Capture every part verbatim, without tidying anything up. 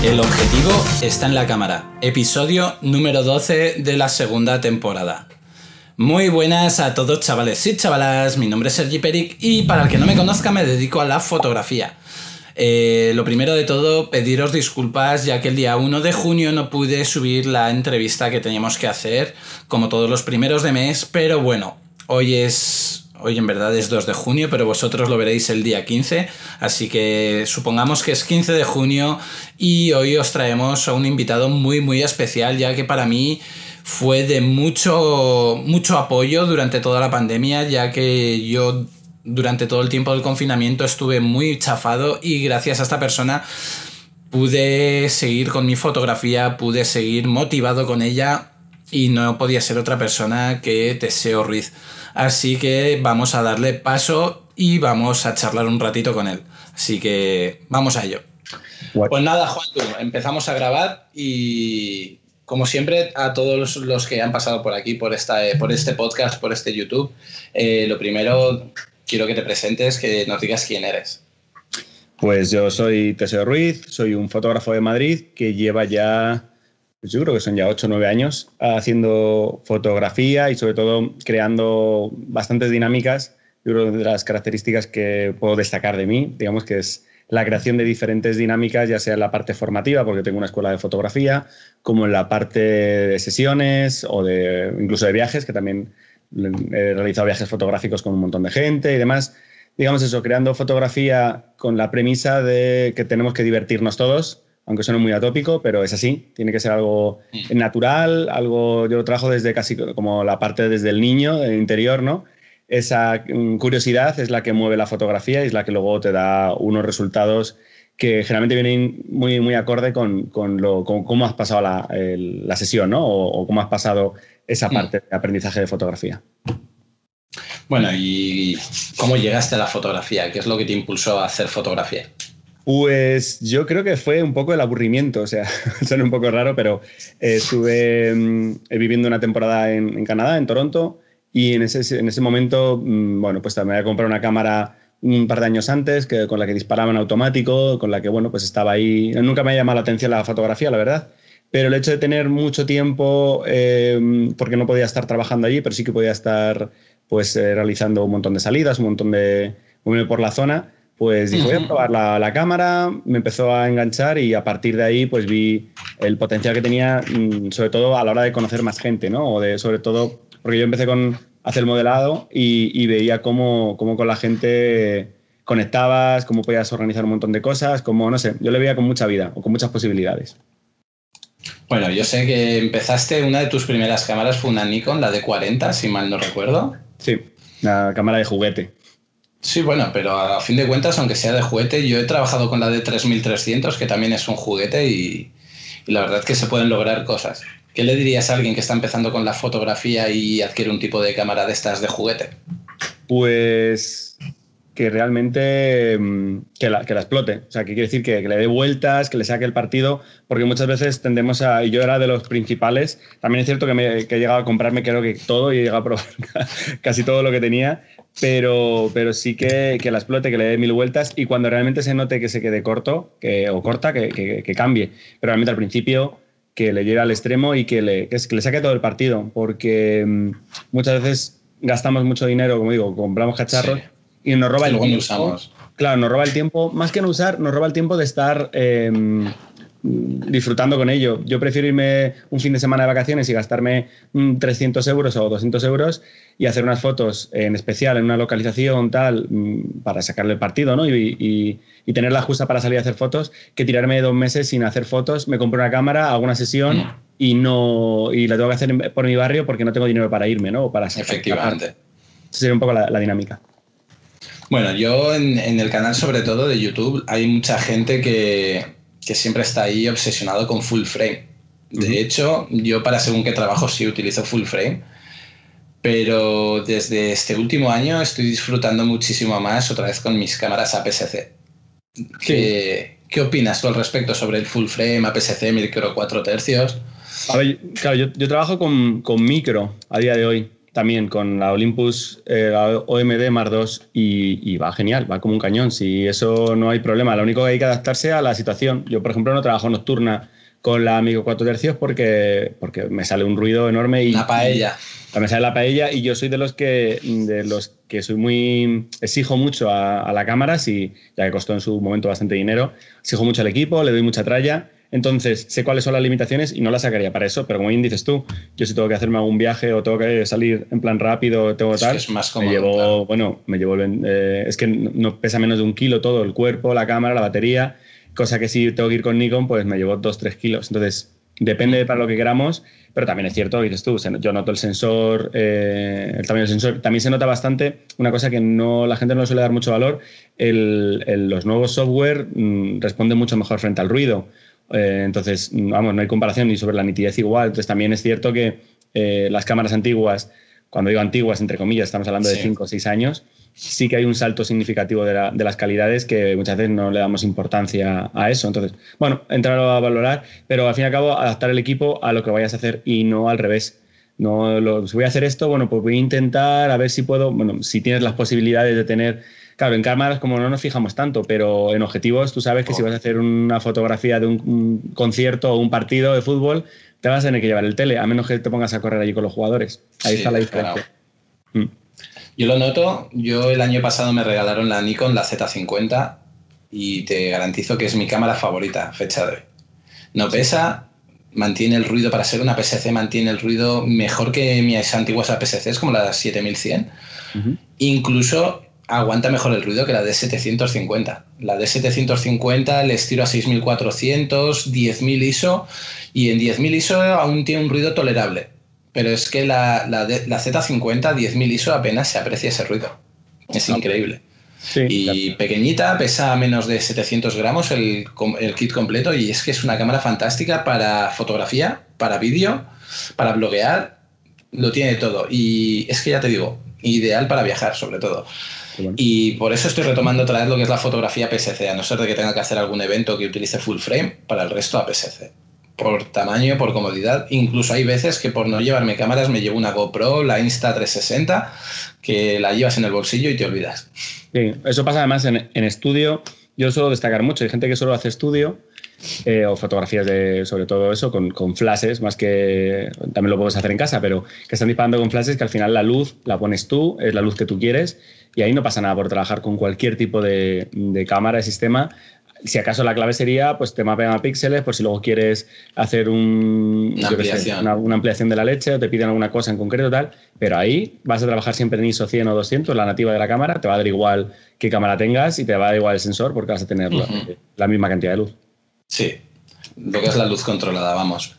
El objetivo está en la cámara. Episodio número doce de la segunda temporada. Muy buenas a todos, chavales y chavalas. Mi nombre es Sergi Peric y para el que no me conozca me dedico a la fotografía. Eh, lo primero de todo, pediros disculpas ya que el día uno de junio no pude subir la entrevista que teníamos que hacer, como todos los primeros de mes, pero bueno, hoy es... Hoy en verdad es dos de junio, pero vosotros lo veréis el día quince, así que supongamos que es quince de junio y hoy os traemos a un invitado muy muy especial, ya que para mí fue de mucho, mucho apoyo durante toda la pandemia, ya que yo durante todo el tiempo del confinamiento estuve muy chafado y gracias a esta persona pude seguir con mi fotografía, pude seguir motivado con ella y no podía ser otra persona que Teseo Ruiz. Así que vamos a darle paso y vamos a charlar un ratito con él. Así que vamos a ello. What? Pues nada, Juan, empezamos a grabar y como siempre a todos los, los que han pasado por aquí, por, esta, por este podcast, por este YouTube, eh, lo primero quiero que te presentes, que nos digas quién eres. Pues yo soy Teseo Ruiz, soy un fotógrafo de Madrid que lleva ya... Pues yo creo que son ya ocho o nueve años haciendo fotografía y sobre todo creando bastantes dinámicas. Yo creo que de las características que puedo destacar de mí, digamos que es la creación de diferentes dinámicas, ya sea en la parte formativa, porque tengo una escuela de fotografía, como en la parte de sesiones o de incluso de viajes, que también he realizado viajes fotográficos con un montón de gente y demás. Digamos eso, creando fotografía con la premisa de que tenemos que divertirnos todos, aunque suene muy atópico, pero es así. Tiene que ser algo natural, algo... Yo lo trabajo desde casi como la parte desde el niño, del interior, ¿no? Esa curiosidad es la que mueve la fotografía y es la que luego te da unos resultados que generalmente vienen muy, muy acorde con, con, lo, con cómo has pasado la, el, la sesión, ¿no? O, o cómo has pasado esa parte de aprendizaje de fotografía. Bueno, ¿y cómo llegaste a la fotografía? ¿Qué es lo que te impulsó a hacer fotografía? Pues yo creo que fue un poco el aburrimiento, o sea, suena un poco raro, pero eh, estuve mm, viviendo una temporada en, en Canadá, en Toronto, y en ese, en ese momento, mm, bueno, pues me había comprado una cámara un par de años antes, que, con la que disparaba en automático, con la que, bueno, pues estaba ahí. Nunca me ha llamado la atención la fotografía, la verdad, pero el hecho de tener mucho tiempo, eh, porque no podía estar trabajando allí, pero sí que podía estar, pues, eh, realizando un montón de salidas, un montón de... moverme por la zona. Pues dije, voy a probar la, la cámara, me empezó a enganchar y a partir de ahí pues vi el potencial que tenía, sobre todo a la hora de conocer más gente, ¿no? O de, sobre todo, porque yo empecé con hacer modelado y, y veía cómo, cómo con la gente conectabas, cómo podías organizar un montón de cosas, cómo, no sé, yo le veía con mucha vida o con muchas posibilidades. Bueno, yo sé que empezaste, una de tus primeras cámaras fue una Nikon, la D cuarenta, si mal no recuerdo. Sí, una cámara de juguete. Sí, bueno, pero a fin de cuentas, aunque sea de juguete, yo he trabajado con la D tres mil trescientos, que también es un juguete y, y la verdad es que se pueden lograr cosas. ¿Qué le dirías a alguien que está empezando con la fotografía y adquiere un tipo de cámara de estas de juguete? Pues que realmente que la, que la explote. O sea, que quiere decir que, que le dé vueltas, que le saque el partido, porque muchas veces tendemos a... Y yo era de los principales. También es cierto que, me, que he llegado a comprarme creo que todo y he llegado a probar casi todo lo que tenía, pero, pero sí que, que la explote, que le dé mil vueltas y cuando realmente se note que se quede corto que, o corta, que, que, que cambie. Pero realmente al principio que le lleve al extremo y que le, que, que le saque todo el partido, porque mmm, muchas veces gastamos mucho dinero, como digo, compramos cacharros, sí, y nos roba el tiempo. Usamos. Claro, nos roba el tiempo, más que no usar, nos roba el tiempo de estar eh, disfrutando con ello. Yo prefiero irme un fin de semana de vacaciones y gastarme mm, trescientos euros o doscientos euros y hacer unas fotos en especial en una localización tal mm, para sacarle el partido, ¿no? Y, y, y tenerla justa para salir a hacer fotos, que tirarme dos meses sin hacer fotos. Me compro una cámara, hago una sesión mm. y no y la tengo que hacer por mi barrio porque no tengo dinero para irme, ¿no? O para sacar. Efectivamente. Esa sería un poco la, la dinámica. Bueno, yo en, en el canal sobre todo de YouTube hay mucha gente que, que siempre está ahí obsesionado con full frame. De uh-huh. hecho, yo para según qué trabajo sí utilizo full frame, pero desde este último año estoy disfrutando muchísimo más otra vez con mis cámaras A P S C. ¿Qué, sí. ¿Qué opinas tú al respecto sobre el full frame, A P S C, micro cuatro tercios? A ver, claro, yo, yo trabajo con, con micro a día de hoy. también con la Olympus, eh, la O M D Mark dos y, y va genial, va como un cañón. Si eso no hay problema, lo único que hay que adaptarse a la situación. Yo, por ejemplo, no trabajo nocturna con la Amigo cuatro tercios porque, porque me sale un ruido enorme y... Una paella. Y, me sale la paella y yo soy de los que, de los que soy muy... Exijo mucho a, a la cámara, si, ya que costó en su momento bastante dinero. Exijo mucho al equipo, le doy mucha tralla. Entonces, sé cuáles son las limitaciones y no las sacaría para eso, pero como bien dices tú, yo si tengo que hacerme algún viaje o tengo que salir en plan rápido, tengo es tal, que es más cómodo, me llevo, claro. bueno, me llevo, eh, es que no pesa menos de un kilo todo, el cuerpo, la cámara, la batería, cosa que si tengo que ir con Nikon, pues me llevo dos, tres kilos. Entonces, depende de para lo que queramos, pero también es cierto, dices tú, yo noto el sensor, eh, el tamaño del sensor, también se nota bastante, una cosa que no, la gente no le suele dar mucho valor, el, el, los nuevos software mmm, responden mucho mejor frente al ruido. Eh, entonces, vamos, no hay comparación ni sobre la nitidez igual. Entonces, también es cierto que eh, las cámaras antiguas, cuando digo antiguas, entre comillas, estamos hablando sí. de cinco o seis años, sí que hay un salto significativo de, la, de las calidades que muchas veces no le damos importancia a eso. Entonces, bueno, entrarlo a valorar, pero al fin y al cabo, adaptar el equipo a lo que vayas a hacer y no al revés. No, lo, si voy a hacer esto, bueno, pues voy a intentar a ver si puedo, bueno, si tienes las posibilidades de tener... Claro, en cámaras como no nos fijamos tanto, pero en objetivos tú sabes que oh. si vas a hacer una fotografía de un, un concierto o un partido de fútbol, te vas a tener que llevar el tele, a menos que te pongas a correr allí con los jugadores. Ahí sí, está la diferencia. Claro. Mm. Yo lo noto, yo el año pasado me regalaron la Nikon, la Z cincuenta, y te garantizo que es mi cámara favorita, fecha de hoy. No pesa, mantiene el ruido, para ser una P S C, mantiene el ruido mejor que mis antiguas A P S Cs, como la siete mil cien. Uh-huh. Incluso... aguanta mejor el ruido que la D setecientos cincuenta. La D setecientos cincuenta les tiro a seis mil cuatrocientos, diez mil I S O, y en diez mil I S O aún tiene un ruido tolerable. Pero es que la, la, la Z cincuenta, diez mil I S O, apenas se aprecia ese ruido. Es increíble. Sí, y claro. Pequeñita, pesa menos de setecientos gramos el, el kit completo, y es que es una cámara fantástica para fotografía, para vídeo, para bloguear, lo tiene todo. Y es que ya te digo, ideal para viajar, sobre todo. Bueno. Y por eso estoy retomando otra vez lo que es la fotografía P S C, a no ser de que tenga que hacer algún evento que utilice full frame, para el resto a P S C. Por tamaño, por comodidad. Incluso hay veces que por no llevarme cámaras me llevo una GoPro, la Insta trescientos sesenta, que la llevas en el bolsillo y te olvidas. Sí, eso pasa además en, en estudio. Yo suelo destacar mucho. Hay gente que solo hace estudio eh, o fotografías de, sobre todo eso, con, con flashes, más que también lo puedes hacer en casa, pero que están disparando con flashes que al final la luz la pones tú, es la luz que tú quieres, y ahí no pasa nada por trabajar con cualquier tipo de, de cámara, de sistema. Si acaso la clave sería pues tema megapíxeles, por si luego quieres hacer un, una, ampliación. Sé, una, una ampliación de la leche o te piden alguna cosa en concreto tal, pero ahí vas a trabajar siempre en I S O cien o doscientos, la nativa de la cámara, te va a dar igual qué cámara tengas y te va a dar igual el sensor porque vas a tener uh-huh. la, la misma cantidad de luz. Sí, lo que es la luz controlada, vamos.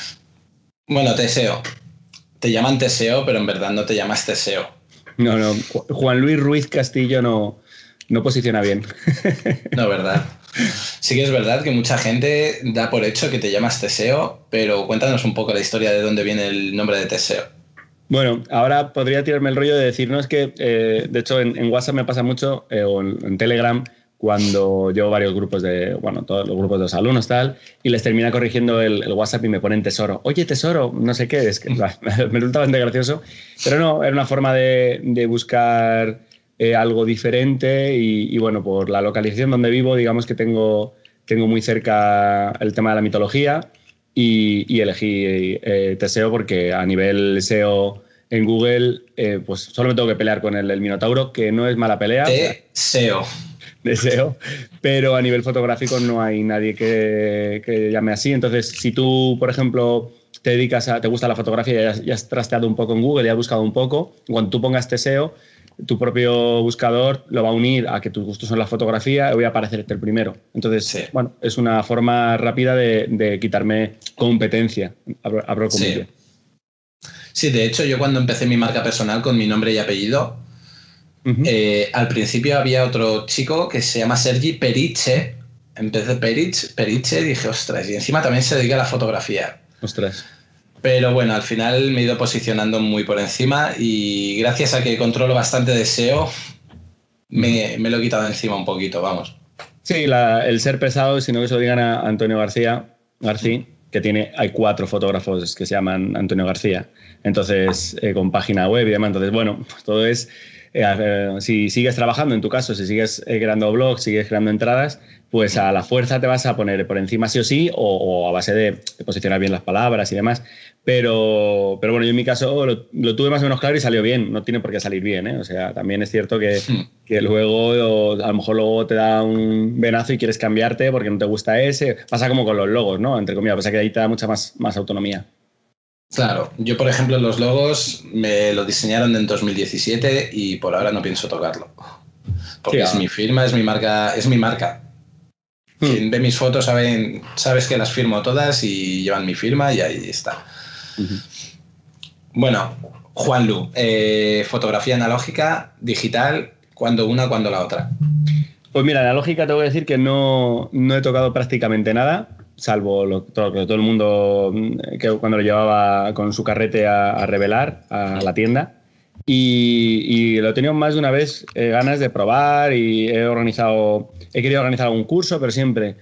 Mm. Bueno, Teseo. Te llaman Teseo, pero en verdad no te llamas Teseo. No, no. Juan Luis Ruiz Castillo no, no posiciona bien. No, ¿verdad? Sí que es verdad que mucha gente da por hecho que te llamas Teseo, pero cuéntanos un poco la historia de dónde viene el nombre de Teseo. Bueno, ahora podría tirarme el rollo de decirnos que, eh, de hecho, en, en WhatsApp me pasa mucho, eh, o en, en Telegram, cuando llevo varios grupos de, bueno, todos los grupos de los alumnos, tal, y les termina corrigiendo el, el WhatsApp y me ponen tesoro. Oye, tesoro, no sé qué, es que me resulta bastante gracioso, pero no, era una forma de, de buscar eh, algo diferente y, y, bueno, por la localización donde vivo, digamos que tengo, tengo muy cerca el tema de la mitología y, y elegí eh, Teseo porque a nivel S E O en Google, eh, pues solo me tengo que pelear con el, el Minotauro, que no es mala pelea. Teseo. Deseo, pero a nivel fotográfico no hay nadie que, que llame así. Entonces, si tú, por ejemplo, te dedicas a, te gusta la fotografía y has, ya has trasteado un poco en Google y has buscado un poco, cuando tú pongas Teseo, tu propio buscador lo va a unir a que tus gustos son la fotografía y voy a aparecerte el primero. Entonces, sí. bueno, es una forma rápida de, de quitarme competencia. Abro, abro comillas. Sí. sí, de hecho, yo cuando empecé mi marca personal con mi nombre y apellido, Uh-huh. Eh, al principio había otro chico que se llama Sergi Periche. En vez de Perich, Periche, dije, ostras, y encima también se dedica a la fotografía. Ostras. Pero bueno, al final me he ido posicionando muy por encima y gracias a que controlo bastante de S E O, me, me lo he quitado encima un poquito, vamos. Sí, la, el ser pesado, si no que se lo digan a Antonio García, García, que tiene, hay cuatro fotógrafos que se llaman Antonio García, entonces eh, con página web y demás. Entonces, bueno, pues todo es, eh, eh, si sigues trabajando, en tu caso, si sigues eh, creando blogs, sigues creando entradas, pues a la fuerza te vas a poner por encima sí o sí, o, o a base de, de posicionar bien las palabras y demás. Pero, pero bueno, yo en mi caso lo, lo tuve más o menos claro y salió bien. No tiene por qué salir bien, ¿eh? O sea, también es cierto que, sí. que luego, o, a lo mejor luego te da un venazo y quieres cambiarte porque no te gusta ese. Pasa como con los logos, ¿no? Entre comillas, pasa que ahí te da mucha más, más autonomía. Claro, yo por ejemplo los logos me lo diseñaron en dos mil diecisiete y por ahora no pienso tocarlo. Porque sí, es mi firma, es mi marca, es mi marca. Hmm. Quien ve mis fotos saben, sabes que las firmo todas y llevan mi firma y ahí está. Uh-huh. Bueno, Juanlu, eh, fotografía analógica, digital, ¿cuándo una, cuándo la otra? Pues mira, analógica te voy a decir que no, no he tocado prácticamente nada, salvo lo, todo, todo el mundo que cuando lo llevaba con su carrete a, a revelar a la tienda. Y, y lo he tenido más de una vez eh, ganas de probar y he organizado, he querido organizar algún curso, pero siempre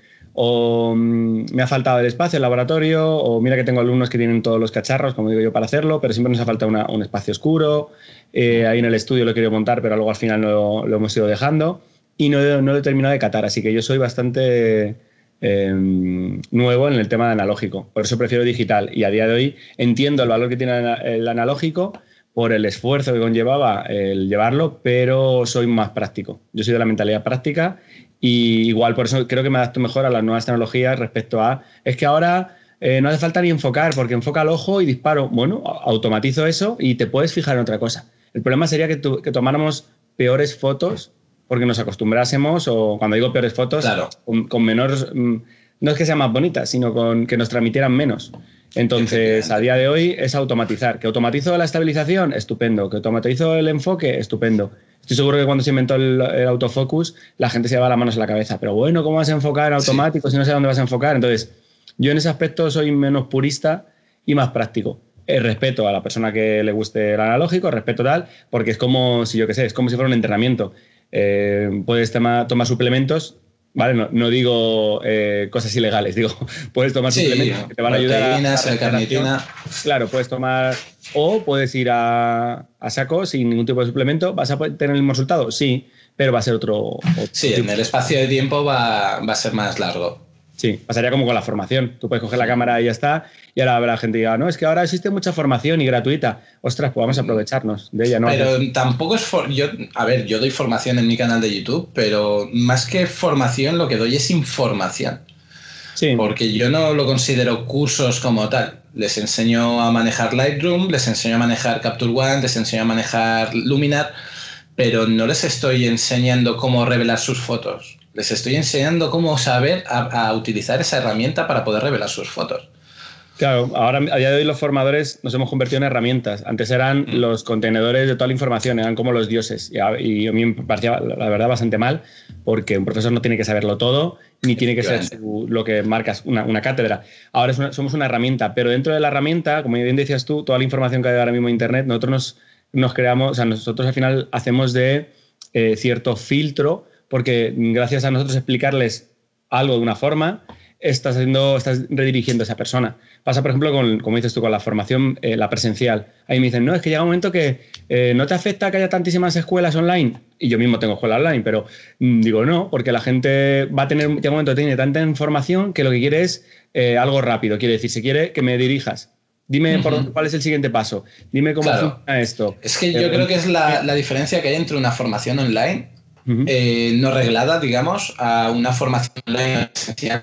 o mm, me ha faltado el espacio, el laboratorio, o mira que tengo alumnos que tienen todos los cacharros, como digo yo, para hacerlo, pero siempre nos ha faltado una, un espacio oscuro. Eh, ahí en el estudio lo he querido montar, pero luego al final no, lo hemos ido dejando y no, no lo he terminado de catar, así que yo soy bastante eh, nuevo en el tema de analógico, por eso prefiero digital y a día de hoy entiendo el valor que tiene el analógico por el esfuerzo que conllevaba el llevarlo, pero soy más práctico. Yo soy de la mentalidad práctica y igual por eso creo que me adapto mejor a las nuevas tecnologías respecto a... Es que ahora eh, no hace falta ni enfocar, porque enfoca al ojo y disparo. Bueno, automatizo eso y te puedes fijar en otra cosa. El problema sería que, tu, que tomáramos peores fotos porque nos acostumbrásemos, o cuando digo peores fotos, claro. con, con menor... No es que sean más bonitas, sino con que nos transmitieran menos. Entonces, a día de hoy es automatizar. ¿Que automatizo la estabilización? Estupendo. ¿Que automatizo el enfoque? Estupendo. Estoy seguro que cuando se inventó el, el autofocus, la gente se llevaba las manos a la cabeza. Pero bueno, ¿cómo vas a enfocar en automático sí. si no sé dónde vas a enfocar? Entonces, yo en ese aspecto soy menos purista y más práctico. Eh, respeto a la persona que le guste el analógico, respeto tal, porque es como, si yo qué sé, es como si fuera un entrenamiento. Eh, puedes tomar, tomar suplementos. Vale, no, no digo eh, cosas ilegales, digo, puedes tomar sí, suplementos que te van a ayudar a, a carnitina. Claro, puedes tomar, o puedes ir a, a saco sin ningún tipo de suplemento. ¿Vas a tener el mismo resultado? Sí, pero va a ser otro, otro sí, tipo. En el espacio de tiempo va, va a ser más largo. Sí, pasaría como con la formación. Tú puedes coger la cámara y ya está, y ahora la gente diga, no, es que ahora existe mucha formación y gratuita. Ostras, pues vamos a aprovecharnos de ella, ¿no? Pero tampoco es... For yo, a ver, yo doy formación en mi canal de YouTube, pero más que formación lo que doy es información. Sí. Porque yo no lo considero cursos como tal. Les enseño a manejar Lightroom, les enseño a manejar Capture One, les enseño a manejar Luminar, pero no les estoy enseñando cómo revelar sus fotos. Les estoy enseñando cómo saber a, a utilizar esa herramienta para poder revelar sus fotos. Claro, ahora a día de hoy los formadores nos hemos convertido en herramientas. Antes eran mm. los contenedores de toda la información, eran como los dioses. Y a, y a mí me parecía, la verdad, bastante mal, porque un profesor no tiene que saberlo todo, ni tiene que ser su, lo que marcas una, una cátedra. Ahora es una, somos una herramienta, pero dentro de la herramienta, como bien decías tú, toda la información que hay ahora mismo en Internet, nosotros nos, nos creamos, o sea, nosotros al final hacemos de eh, cierto filtro, porque gracias a nosotros explicarles algo de una forma, estás, haciendo, estás redirigiendo a esa persona. Pasa, por ejemplo, con, como dices tú, con la formación, eh, la presencial. Ahí me dicen, no, es que llega un momento que eh, no te afecta que haya tantísimas escuelas online. Y yo mismo tengo escuela online, pero mmm, digo no, porque la gente va a tener, llega un momento que tiene tanta información que lo que quiere es eh, algo rápido. Quiere decir, si quiere que me dirijas. Dime uh-huh. por, cuál es el siguiente paso. Dime cómo claro. funciona esto. Es que yo eh, creo que es la, la diferencia que hay entre una formación online Uh-huh. Eh, no reglada, digamos, a una formación online esencial.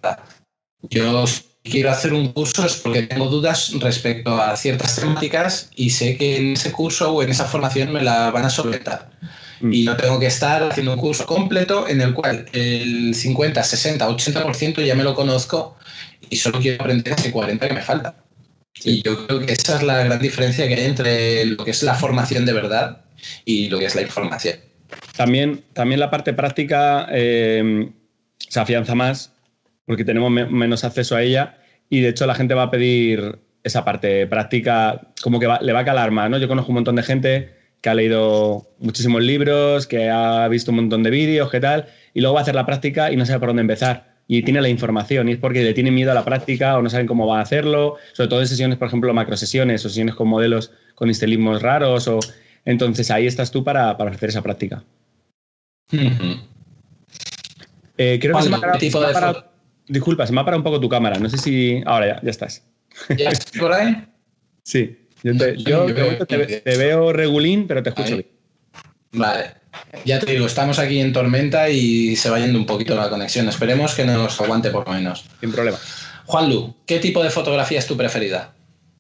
Yo quiero hacer un curso es porque tengo dudas respecto a ciertas temáticas y sé que en ese curso o en esa formación me la van a solventar. Uh-huh. Y no tengo que estar haciendo un curso completo en el cual el cincuenta, sesenta, ochenta por ciento ya me lo conozco y solo quiero aprender ese cuarenta por ciento que me falta. Sí. Y yo creo que esa es la gran diferencia que hay entre lo que es la formación de verdad y lo que es la información. También, también la parte práctica eh, se afianza más porque tenemos me menos acceso a ella y de hecho la gente va a pedir esa parte práctica como que va, le va a calar más, ¿no? Yo conozco un montón de gente que ha leído muchísimos libros, que ha visto un montón de vídeos, que tal, y luego va a hacer la práctica y no sabe por dónde empezar. y tiene la información, y es porque le tienen miedo a la práctica o no saben cómo va a hacerlo, sobre todo en sesiones, por ejemplo, macrosesiones o sesiones con modelos con estilismos raros, o entonces ahí estás tú para, para hacer esa práctica. Uh-huh. Eh, creo que se me ha parado, tipo se me ha de parado, foto? disculpa, se me ha parado un poco tu cámara, no sé si... Ahora ya, ya estás. ¿Ya estás por ahí? Sí, yo, te, yo, yo de te, te veo regulín, pero te escucho ahí. bien. Vale, ya te digo, estamos aquí en tormenta y se va yendo un poquito la conexión. Esperemos que nos aguante por lo menos. Sin problema. Juanlu, ¿qué tipo de fotografía es tu preferida?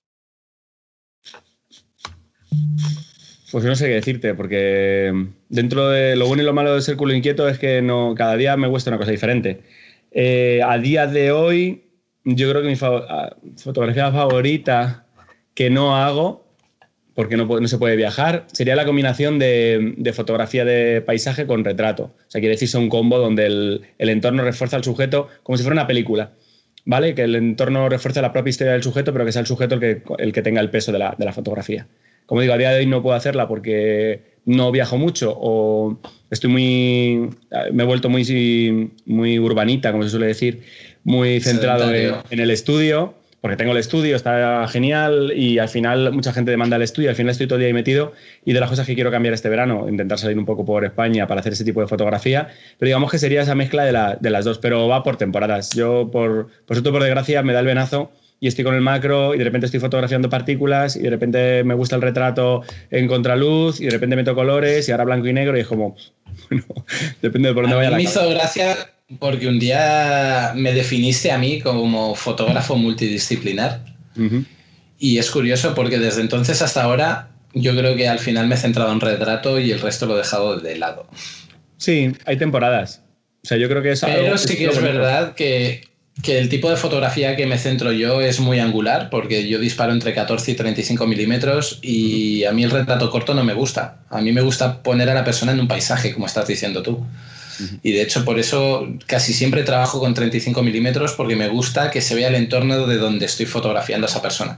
Pues no sé qué decirte, porque dentro de lo bueno y lo malo de ser culo inquieto es que no, cada día me gusta una cosa diferente. Eh, a día de hoy, yo creo que mi fa fotografía favorita que no hago, porque no, no se puede viajar, sería la combinación de, de fotografía de paisaje con retrato. O sea, quiere decirse un combo donde el, el entorno refuerza al sujeto como si fuera una película, ¿vale? Que el entorno refuerce la propia historia del sujeto, pero que sea el sujeto el que, el que tenga el peso de la, de la fotografía. Como digo, a día de hoy no puedo hacerla porque no viajo mucho o estoy muy... me he vuelto muy, muy urbanita, como se suele decir, muy centrado en, en el estudio, porque tengo el estudio, está genial y al final mucha gente demanda el estudio, al final estoy todo el día ahí metido y de las cosas que quiero cambiar este verano, intentar salir un poco por España para hacer ese tipo de fotografía, pero digamos que sería esa mezcla de, la, de las dos, pero va por temporadas. Yo, por, por suerte, por desgracia, me da el venazo y estoy con el macro y de repente estoy fotografiando partículas y de repente me gusta el retrato en contraluz y de repente meto colores y ahora blanco y negro y es como, bueno, depende de por dónde a vaya mí la me cabeza. hizo gracia porque un día me definiste a mí como fotógrafo multidisciplinar. Uh-huh. Y es curioso porque desde entonces hasta ahora yo creo que al final me he centrado en retrato y el resto lo he dejado de lado. Sí, hay temporadas. O sea, yo creo que es Pero algo, sí es que es bonito. verdad que, que el tipo de fotografía que me centro yo es muy angular, porque yo disparo entre catorce y treinta y cinco milímetros y a mí el retrato corto no me gusta. A mí me gusta poner a la persona en un paisaje, como estás diciendo tú. Uh-huh. Y de hecho por eso casi siempre trabajo con treinta y cinco milímetros, porque me gusta que se vea el entorno de donde estoy fotografiando a esa persona.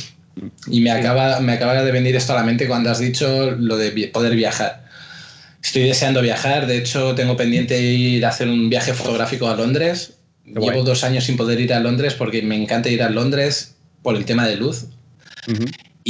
Y me acaba, me acaba de venir esto a la mente cuando has dicho lo de poder viajar. Estoy deseando viajar, de hecho tengo pendiente ir a hacer un viaje fotográfico a Londres. Qué Llevo guay. dos años sin poder ir a Londres porque me encanta ir a Londres por el tema de luz. Uh-huh.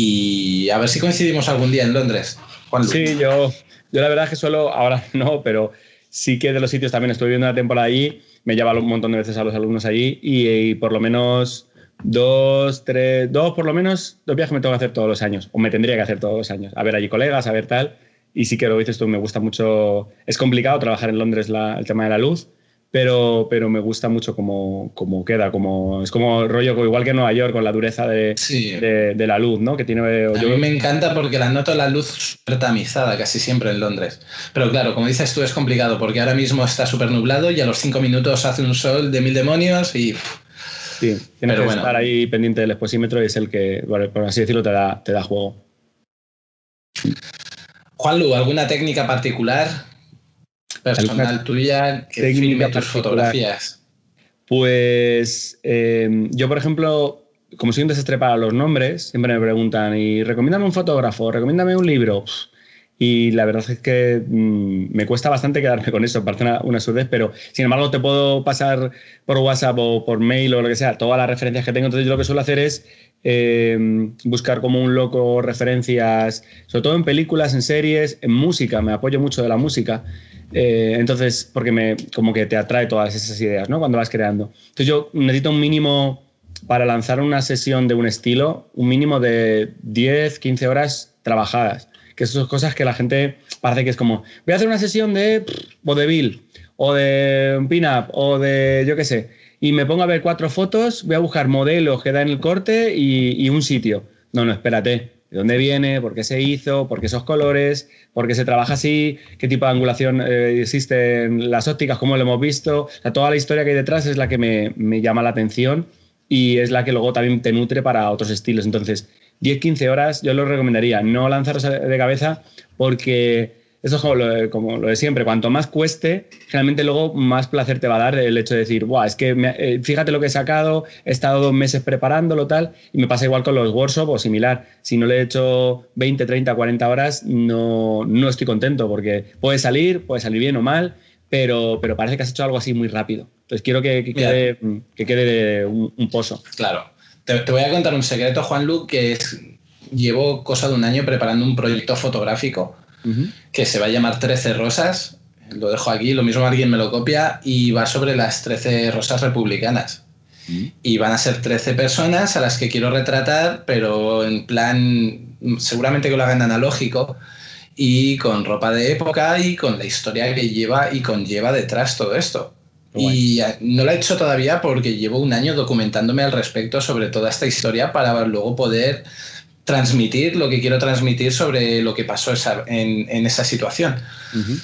Y a ver si coincidimos algún día en Londres, Juan Luis. Sí, yo, yo la verdad es que solo, ahora no, pero sí que de los sitios también estoy viendo una temporada allí, me lleva un montón de veces a los alumnos allí y, y por lo menos dos, tres, dos por lo menos, dos viajes me tengo que hacer todos los años, o me tendría que hacer todos los años, a ver allí colegas, a ver tal, y sí que lo dices tú, me gusta mucho, es complicado trabajar en Londres la, el tema de la luz, pero, pero me gusta mucho cómo, cómo queda, como, es como el rollo, igual que en Nueva York, con la dureza de, sí. de, de la luz, ¿no? Que tiene, a yo... mí me encanta porque la noto la luz súper tamizada casi siempre en Londres. Pero claro, como dices tú, es complicado porque ahora mismo está súper nublado y a los cinco minutos hace un sol de mil demonios y... Sí, tienes que bueno. estar ahí pendiente del exposímetro y es el que, por así decirlo, te da, te da juego. Juanlu, ¿alguna técnica particular personal tuya que filme tus fotografías? Pues eh, yo, por ejemplo, como soy un desastre para los nombres, siempre me preguntan, y recomiéndame un fotógrafo, recomiéndame un libro. Y la verdad es que mmm, me cuesta bastante quedarme con eso, parece una, una surdez, pero sin embargo te puedo pasar por WhatsApp o por mail o lo que sea, todas las referencias que tengo. Entonces yo lo que suelo hacer es eh, buscar como un loco referencias, sobre todo en películas, en series, en música, me apoyo mucho de la música. Eh, entonces, porque me, como que te atrae todas esas ideas, ¿no? Cuando vas creando. Entonces yo necesito un mínimo, para lanzar una sesión de un estilo, un mínimo de diez, quince horas trabajadas. Que son cosas que la gente parece que es como, voy a hacer una sesión de vodevil, o de pin-up, o de yo qué sé, y me pongo a ver cuatro fotos, voy a buscar modelos que dan el corte y, y un sitio. No, no, espérate. ¿De dónde viene? ¿Por qué se hizo? ¿Por qué esos colores? ¿Por qué se trabaja así? ¿Qué tipo de angulación eh, existe en las ópticas? ¿Cómo lo hemos visto? O sea, toda la historia que hay detrás es la que me, me llama la atención y es la que luego también te nutre para otros estilos. Entonces, diez, quince horas yo lo recomendaría. No lanzaros de cabeza porque eso es como lo, como lo de siempre. Cuanto más cueste, generalmente luego más placer te va a dar el hecho de decir, Buah, es que me, eh, fíjate lo que he sacado, he estado dos meses preparándolo, tal, y me pasa igual con los workshops o similar. Si no le he hecho veinte, treinta, cuarenta horas, no, no estoy contento porque puede salir, puede salir bien o mal, pero, pero parece que has hecho algo así muy rápido. Entonces quiero que, que quede, que quede un, un pozo. Claro. Te, te voy a contar un secreto, Juanlu, que es, llevo cosa de un año preparando un proyecto fotográfico uh-huh. que se va a llamar trece rosas. Lo dejo aquí, lo mismo alguien me lo copia, y va sobre las trece rosas republicanas. Uh-huh. Y van a ser trece personas a las que quiero retratar, pero en plan, seguramente que lo hagan analógico, y con ropa de época y con la historia que lleva y conlleva detrás todo esto. Y no lo he hecho todavía porque llevo un año documentándome al respecto sobre toda esta historia para luego poder transmitir lo que quiero transmitir sobre lo que pasó esa, en, en esa situación. Uh-huh.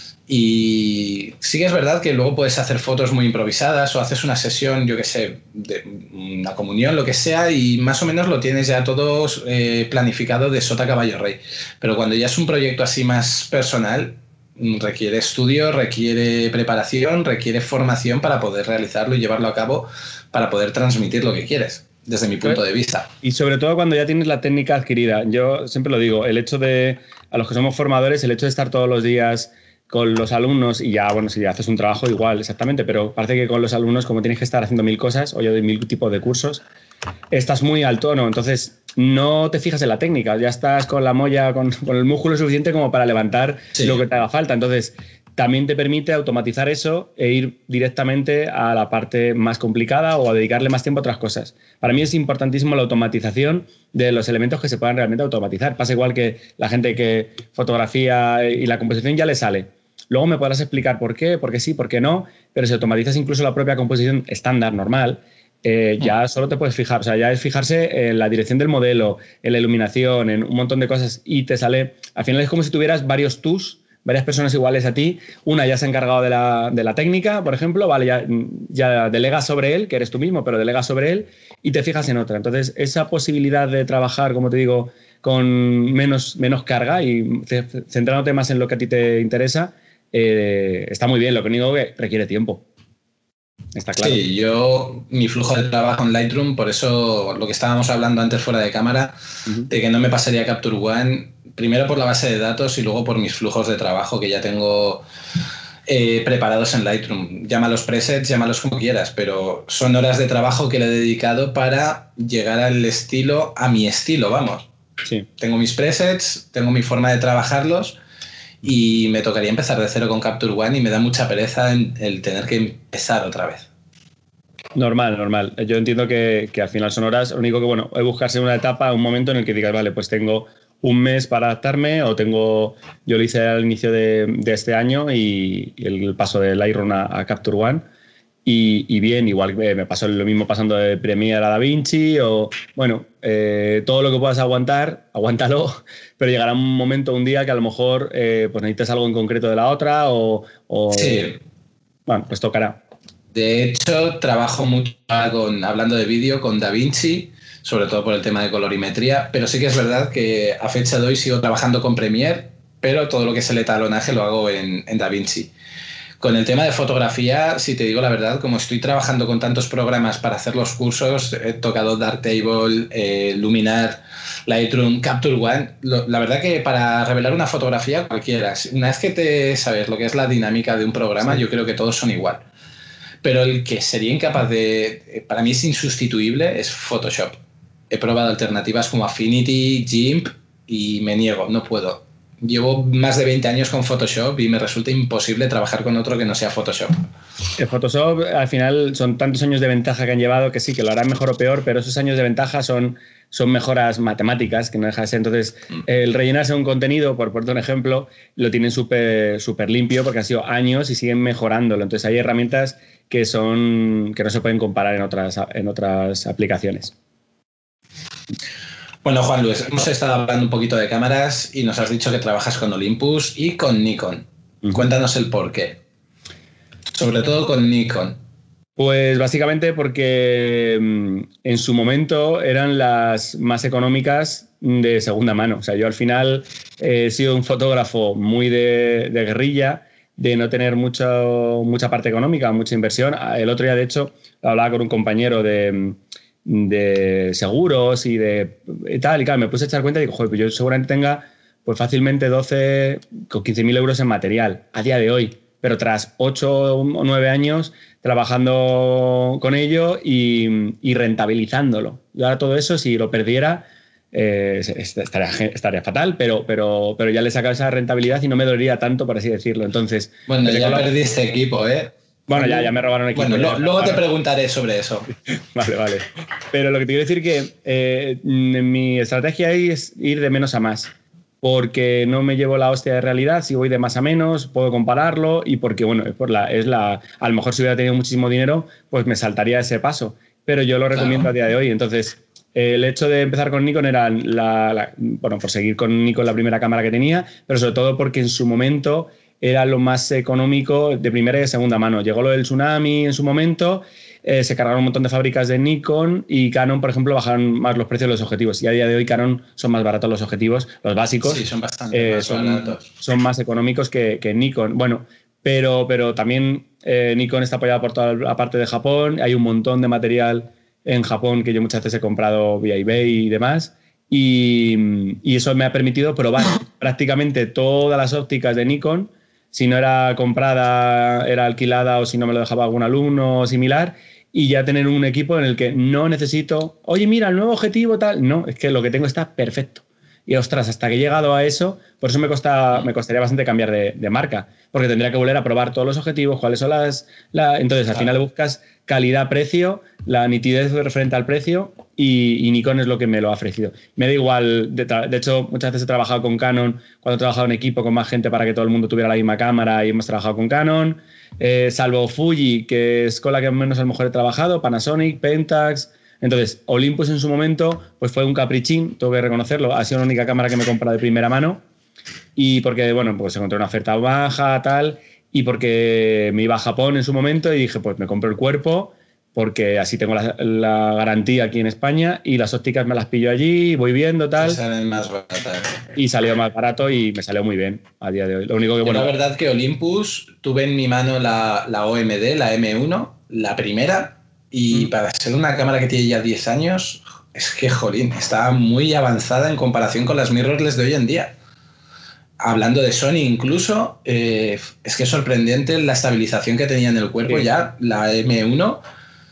Y sí que es verdad que luego puedes hacer fotos muy improvisadas o haces una sesión, yo qué sé, de una comunión, lo que sea, y más o menos lo tienes ya todo eh, planificado de sota caballo rey. Pero cuando ya es un proyecto así más personal, requiere estudio, requiere preparación, requiere formación para poder realizarlo y llevarlo a cabo, para poder transmitir lo que quieres, desde mi punto de vista. Y sobre todo cuando ya tienes la técnica adquirida. Yo siempre lo digo, el hecho de, a los que somos formadores, el hecho de estar todos los días con los alumnos, y ya, bueno, si haces un trabajo igual, exactamente, pero parece que con los alumnos, como tienes que estar haciendo mil cosas, o yo doy mil tipos de cursos, estás muy al tono, entonces no te fijas en la técnica, ya estás con la molla, con, con el músculo suficiente como para levantar sí. lo que te haga falta. Entonces, también te permite automatizar eso e ir directamente a la parte más complicada o a dedicarle más tiempo a otras cosas. Para mí es importantísimo la automatización de los elementos que se puedan realmente automatizar. Pasa igual que la gente que fotografía y la composición ya le sale. Luego me podrás explicar por qué, por qué sí, por qué no, pero si automatizas incluso la propia composición estándar, normal, Eh, ya solo te puedes fijar, o sea, ya es fijarse en la dirección del modelo, en la iluminación, en un montón de cosas, y te sale, al final es como si tuvieras varios tus, varias personas iguales a ti, una ya se ha encargado de la, de la técnica, por ejemplo, vale, ya, ya delegas sobre él, que eres tú mismo, pero delegas sobre él y te fijas en otra. Entonces, esa posibilidad de trabajar, como te digo, con menos, menos carga y centrándote más en lo que a ti te interesa, eh, está muy bien. Lo único que requiere tiempo. Está claro. Sí, yo, mi flujo de trabajo en Lightroom, por eso lo que estábamos hablando antes fuera de cámara, uh-huh. de que no me pasaría Capture One, primero por la base de datos y luego por mis flujos de trabajo que ya tengo eh, preparados en Lightroom. Llámalos presets, llámalos como quieras, pero son horas de trabajo que le he dedicado para llegar al estilo, a mi estilo, vamos. Sí. Tengo mis presets, tengo mi forma de trabajarlos, y me tocaría empezar de cero con Capture One y me da mucha pereza en el tener que empezar otra vez. Normal, normal. Yo entiendo que, que al final son horas. Lo único que, bueno, es buscarse una etapa, un momento en el que digas, vale, pues tengo un mes para adaptarme, o tengo, yo lo hice al inicio de, de este año y, y el paso de Lightroom a, a Capture One. Y, y bien, igual me pasó lo mismo pasando de Premiere a DaVinci, o bueno, eh, todo lo que puedas aguantar, aguántalo, pero llegará un momento, un día que a lo mejor eh, pues necesitas algo en concreto de la otra, o, o sí. Bueno, pues tocará. De hecho, trabajo mucho con, hablando de vídeo, con DaVinci, sobre todo por el tema de colorimetría, pero sí que es verdad que a fecha de hoy sigo trabajando con Premiere, pero todo lo que es el etalonaje lo hago en, en DaVinci. Con el tema de fotografía, si te digo la verdad, como estoy trabajando con tantos programas para hacer los cursos, he tocado Darktable, eh, Luminar, Lightroom, Capture One. Lo, la verdad que para revelar una fotografía cualquiera, una vez que te sabes lo que es la dinámica de un programa, sí. yo creo que todos son igual. Pero el que sería incapaz de, para mí es insustituible, es Photoshop. He probado alternativas como Affinity, GIMP y me niego, no puedo. Llevo más de veinte años con Photoshop y me resulta imposible trabajar con otro que no sea Photoshop. El Photoshop, al final, son tantos años de ventaja que han llevado que sí, que lo harán mejor o peor, pero esos años de ventaja son, son mejoras matemáticas, que no deja de ser. Entonces, mm. el rellenarse un contenido, por ponerte un ejemplo, lo tienen súper súper limpio porque han sido años y siguen mejorándolo. Entonces, hay herramientas que, son, que no se pueden comparar en otras, en otras aplicaciones. Bueno, Juan Luis, hemos estado hablando un poquito de cámaras y nos has dicho que trabajas con Olympus y con Nikon. Uh-huh. Cuéntanos el por qué. Sobre todo con Nikon. Pues básicamente porque en su momento eran las más económicas de segunda mano. O sea, yo al final he sido un fotógrafo muy de, de guerrilla, de no tener mucho, mucha parte económica, mucha inversión. El otro día, de hecho, hablaba con un compañero de... de seguros y de y tal, y claro, me puse a echar cuenta y digo, joder, pues yo seguramente tenga pues fácilmente doce con quince mil euros en material a día de hoy. pero tras ocho o nueve años trabajando con ello y, y rentabilizándolo. Y ahora todo eso, si lo perdiera, eh, estaría, estaría fatal, pero, pero, pero ya le he sacado esa rentabilidad y no me dolería tanto, por así decirlo. Entonces, bueno, ya la... perdiste equipo, ¿eh? Bueno, ya, ya me robaron equipo. Bueno, lo, luego te preguntaré sobre eso. Vale, vale. Pero lo que te quiero decir que eh, mi estrategia ahí es ir de menos a más. Porque no me llevo la hostia de realidad, si voy de más a menos, puedo compararlo y porque, bueno, es por la, es la, a lo mejor si hubiera tenido muchísimo dinero, pues me saltaría ese paso. Pero yo lo recomiendo claro. a día de hoy. Entonces, el hecho de empezar con Nikon era, la, la, bueno, por seguir con Nikon la primera cámara que tenía, pero sobre todo porque en su momento era lo más económico de primera y de segunda mano. Llegó lo del tsunami en su momento, eh, se cargaron un montón de fábricas de Nikon y Canon, por ejemplo, bajaron más los precios de los objetivos. Y a día de hoy Canon son más baratos los objetivos, los básicos. Sí, son bastante eh, más son, baratos. Son más económicos que, que Nikon. Bueno, pero, pero también eh, Nikon está apoyado por toda la parte de Japón. Hay un montón de material en Japón que yo muchas veces he comprado vía eBay y demás. Y, y eso me ha permitido probar prácticamente todas las ópticas de Nikon. Si no era comprada, era alquilada o si no me lo dejaba algún alumno o similar, y ya tener un equipo en el que no necesito, oye, mira, el nuevo objetivo tal. No, es que lo que tengo está perfecto. Y ostras, hasta que he llegado a eso, por eso me, costa, me costaría bastante cambiar de, de marca, porque tendría que volver a probar todos los objetivos, cuáles son las... La, entonces, al final buscas calidad-precio, la nitidez referente al precio, y, y Nikon es lo que me lo ha ofrecido. Me da igual, de, de hecho, muchas veces he trabajado con Canon, cuando he trabajado en equipo con más gente para que todo el mundo tuviera la misma cámara, y hemos trabajado con Canon, eh, salvo Fuji, que es con la que menos a lo mejor he trabajado, Panasonic, Pentax... Entonces, Olympus en su momento pues fue un caprichín, tengo que reconocerlo, ha sido la única cámara que me he comprado de primera mano y porque, bueno, pues encontré una oferta baja, tal, y porque me iba a Japón en su momento y dije, pues me compro el cuerpo porque así tengo la, la garantía aquí en España y las ópticas me las pillo allí, voy viendo, tal. Y salen más baratas. Y salió más barato y me salió muy bien a día de hoy. Lo único que, Yo bueno, la verdad que Olympus, tuve en mi mano la, la O M D, la M uno, la primera. Y para ser una cámara que tiene ya diez años, es que, jolín, está muy avanzada en comparación con las mirrorless de hoy en día. Hablando de Sony incluso, eh, es que es sorprendente la estabilización que tenía en el cuerpo. Sí. Ya la M uno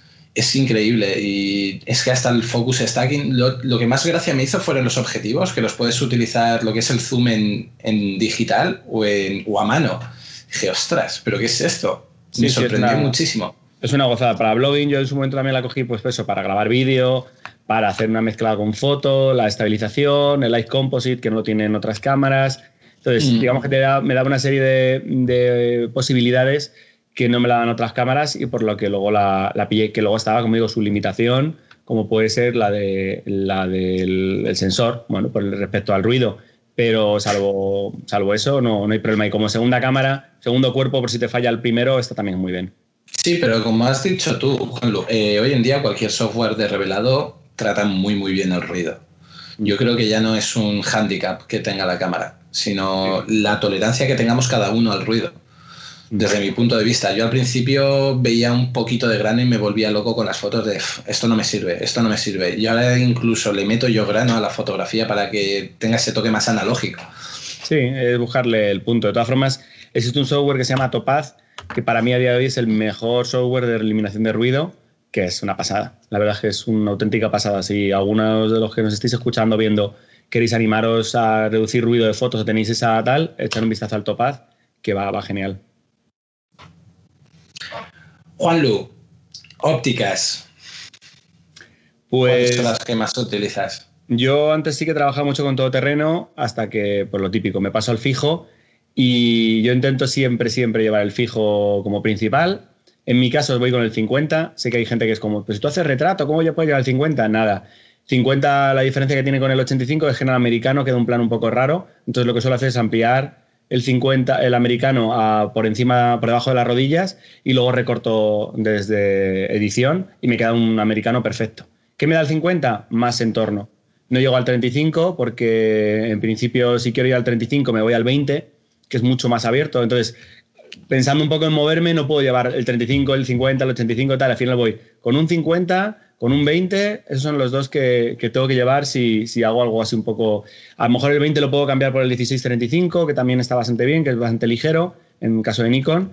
es increíble. Y es que hasta el focus stacking, lo, lo que más gracia me hizo fueron los objetivos, que los puedes utilizar, lo que es el zoom en, en digital o, en, o a mano. Dije, ostras, ¿pero qué es esto? Me sí, sorprendió sí, es una... muchísimo. Es una gozada. Para blogging yo en su momento también la cogí pues eso, para grabar vídeo, para hacer una mezcla con foto, la estabilización, el light composite que no lo tienen otras cámaras. Entonces, mm. digamos que te da, me da una serie de, de posibilidades que no me la dan otras cámaras y por lo que luego la, la pillé, que luego estaba, como digo, su limitación, como puede ser la, de, la del el sensor, bueno, por respecto al ruido. Pero salvo, salvo eso, no, no hay problema. Y como segunda cámara, segundo cuerpo, por si te falla el primero, está también muy bien. Sí, pero como has dicho tú, Juanlu, eh, hoy en día cualquier software de revelado trata muy muy bien el ruido. Yo creo que ya no es un hándicap que tenga la cámara, sino sí. la tolerancia que tengamos cada uno al ruido. Desde mi punto de vista, yo al principio veía un poquito de grano y me volvía loco con las fotos de esto no me sirve, esto no me sirve. Y ahora incluso le meto yo grano a la fotografía para que tenga ese toque más analógico. Sí, es buscarle el punto. De todas formas, existe un software que se llama Topaz, que para mí a día de hoy es el mejor software de eliminación de ruido, que es una pasada. La verdad es que es una auténtica pasada. Si algunos de los que nos estéis escuchando, viendo, queréis animaros a reducir ruido de fotos o tenéis esa tal, echar un vistazo al Topaz, que va, va genial. Juanlu, ópticas. Pues, ¿cuáles son las que más utilizas? Yo antes sí que trabajaba mucho con todoterreno, hasta que, por lo típico, me paso al fijo. Y yo intento siempre, siempre llevar el fijo como principal. En mi caso voy con el cincuenta. Sé que hay gente que es como, pues si tú haces retrato, ¿cómo ya puedes llevar el cincuenta? Nada. cincuenta, la diferencia que tiene con el ochenta y cinco es que en el americano queda un plano un poco raro. Entonces lo que suelo hacer es ampliar el cincuenta, el americano a, por encima, por debajo de las rodillas y luego recorto desde edición y me queda un americano perfecto. ¿Qué me da el cincuenta? Más entorno. No llego al treinta y cinco porque en principio si quiero ir al treinta y cinco me voy al veinte, que es mucho más abierto. Entonces, pensando un poco en moverme, no puedo llevar el treinta y cinco, el cincuenta, el ochenta y cinco, tal. Al final voy con un cincuenta, con un veinte. Esos son los dos que, que tengo que llevar si, si hago algo así un poco... A lo mejor el veinte lo puedo cambiar por el dieciséis treinta y cinco, que también está bastante bien, que es bastante ligero, en caso de Nikon.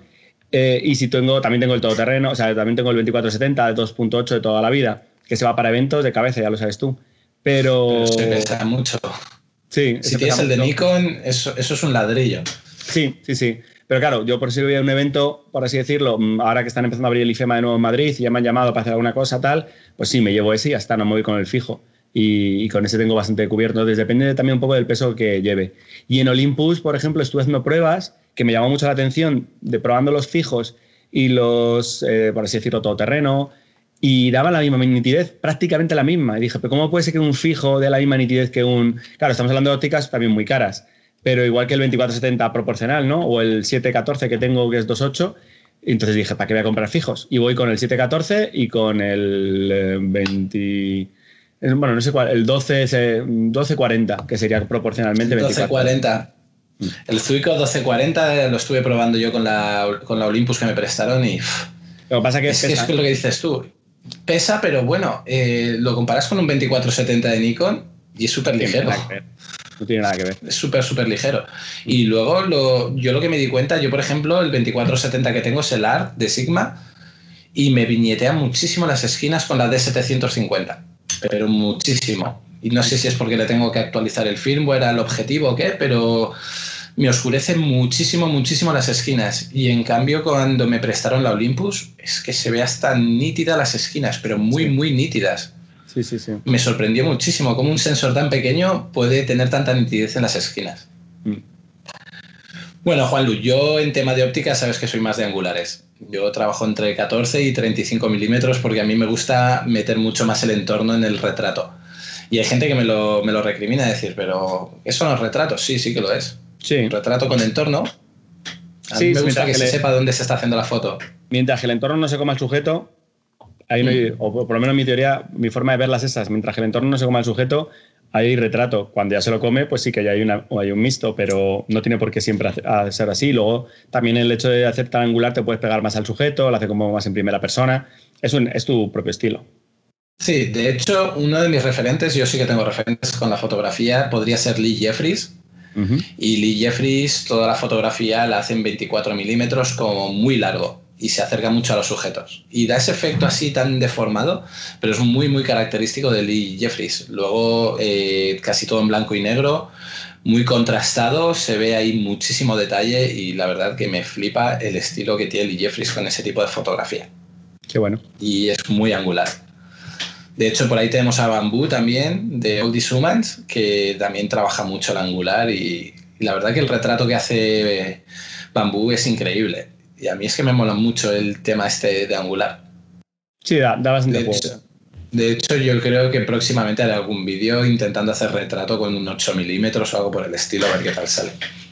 Eh, y si tengo, también tengo el todoterreno, o sea, también tengo el veinticuatro setenta de dos punto ocho de toda la vida, que se va para eventos de cabeza, ya lo sabes tú. Pero... Pero se pesa mucho. Sí, si tienes el de Nikon, eso, eso es un ladrillo. Sí, sí, sí. Pero claro, yo por si voy a un evento, por así decirlo, ahora que están empezando a abrir el IFEMA de nuevo en Madrid y ya me han llamado para hacer alguna cosa tal, pues sí, me llevo ese y ya está, no me voy con el fijo. Y, y con ese tengo bastante cubierto. Entonces depende también un poco del peso que lleve. Y en Olympus, por ejemplo, estuve haciendo pruebas que me llamó mucho la atención de probando los fijos y los, eh, por así decirlo, todoterreno, y daban la misma nitidez, prácticamente la misma. Y dije, pero ¿cómo puede ser que un fijo dé la misma nitidez que un...? Claro, estamos hablando de ópticas también muy caras, pero igual que el veinticuatro setenta proporcional, ¿no? O el siete catorce que tengo, que es dos ocho. Entonces dije, ¿para qué voy a comprar fijos? Y voy con el siete catorce y con el eh, veinte... Bueno, no sé cuál, el doce, doce cuarenta, que sería proporcionalmente veinticuatro. doce cuarenta. El Zuico doce cuarenta lo estuve probando yo con la, con la Olympus que me prestaron y... Lo que pasa que es, que es lo que dices tú. Pesa, pero bueno, eh, lo comparas con un veinticuatro setenta de Nikon y es súper ligero. No tiene nada que ver. Es súper, súper ligero. Y luego, lo, yo lo que me di cuenta, yo por ejemplo, el veinticuatro setenta que tengo es el A R de Sigma y me viñetea muchísimo las esquinas con la D setecientos cincuenta. Pero muchísimo. Y no sé si es porque le tengo que actualizar el firmware al objetivo o qué, pero me oscurece muchísimo, muchísimo las esquinas. Y en cambio, cuando me prestaron la Olympus, es que se ve hasta nítida las esquinas, pero muy, sí. muy nítidas. Sí, sí, sí. Me sorprendió muchísimo cómo un sensor tan pequeño puede tener tanta nitidez en las esquinas. Mm. Bueno, Juanlu, yo en tema de óptica sabes que soy más de angulares. Yo trabajo entre catorce y treinta y cinco milímetros porque a mí me gusta meter mucho más el entorno en el retrato. Y hay gente que me lo, me lo recrimina decir, pero ¿eso no es retrato? Sí, sí que lo es. Sí. Un retrato con entorno. A sí, mí me gusta que, que se le... sepa dónde se está haciendo la foto. Mientras que el entorno no se coma el sujeto, ahí no hay, mm. o por lo menos mi teoría, mi forma de verlas esas, mientras que el entorno no se coma el sujeto, hay retrato. Cuando ya se lo come, pues sí que ya hay, una, o hay un mixto, pero no tiene por qué siempre ser así. Luego, también el hecho de hacer tan angular te puedes pegar más al sujeto, lo hace como más en primera persona. Es, un, es tu propio estilo. Sí, de hecho, uno de mis referentes, yo sí que tengo referentes con la fotografía, podría ser Lee Jeffries. Uh-huh. Y Lee Jeffries, toda la fotografía la hace en veinticuatro milímetros como muy largo y se acerca mucho a los sujetos. Y da ese efecto así tan deformado, pero es muy, muy característico de Lee Jeffries. Luego, eh, casi todo en blanco y negro, muy contrastado, se ve ahí muchísimo detalle y la verdad que me flipa el estilo que tiene Lee Jeffries con ese tipo de fotografía. Qué bueno. Y es muy angular. De hecho, por ahí tenemos a Bamboo también, de All These Humans, que también trabaja mucho el angular y, y la verdad que el retrato que hace Bamboo es increíble. Y a mí es que me mola mucho el tema este de angular. Sí, da, da bastante de hecho, de hecho, yo creo que próximamente haré algún vídeo intentando hacer retrato con un ocho milímetros o algo por el estilo, a ver qué tal sale.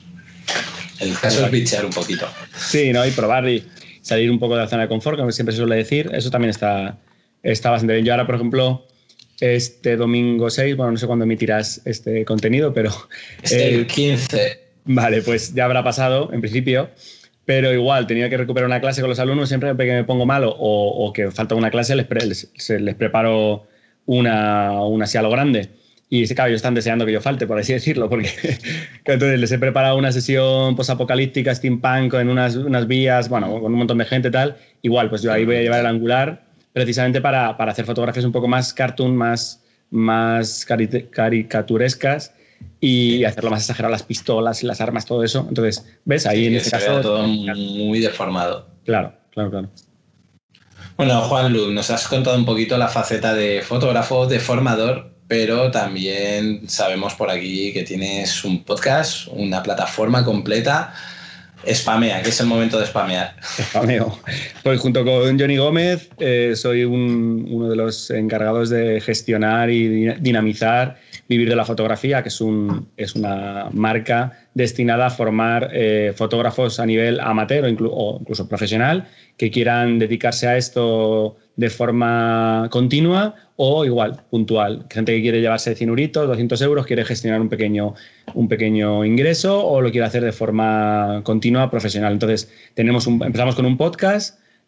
El caso es bichear un poquito. Sí, ¿no? Y probar y salir un poco de la zona de confort, como siempre se suele decir. Eso también está... Está bastante bien. Yo ahora, por ejemplo, este domingo seis, bueno, no sé cuándo emitirás este contenido, pero... Este el quince. Vale, pues ya habrá pasado, en principio, pero igual, tenía que recuperar una clase con los alumnos, siempre que me pongo malo o, o que falta una clase, les, pre, les, les preparo una, una así a lo grande. Y claro, ellos están deseando que yo falte, por así decirlo, porque entonces les he preparado una sesión posapocalíptica, steampunk, en unas, unas vías, bueno, con un montón de gente y tal. Igual, pues yo ahí voy a llevar el angular precisamente para, para hacer fotografías un poco más cartoon, más, más cari caricaturescas y hacerlo más exagerado, las pistolas y las armas, todo eso. Entonces, ¿ves? Ahí sí, en este caso... todo muy deformado. Claro, claro, claro. Bueno, Juanlu, nos has contado un poquito la faceta de fotógrafo, de formador, pero también sabemos por aquí que tienes un podcast, una plataforma completa. Spamea, que es el momento de spamear. Spameo. Pues junto con Johnny Gómez eh, soy un, uno de los encargados de gestionar y dinamizar Vivir de la Fotografía, que es, un, es una marca destinada a formar eh, fotógrafos a nivel amateur o, inclu o incluso profesional que quieran dedicarse a esto de forma continua o igual, puntual. Gente que quiere llevarse cien euritos, doscientos euros, quiere gestionar un pequeño, un pequeño ingreso o lo quiere hacer de forma continua, profesional. Entonces, tenemos un, empezamos con un podcast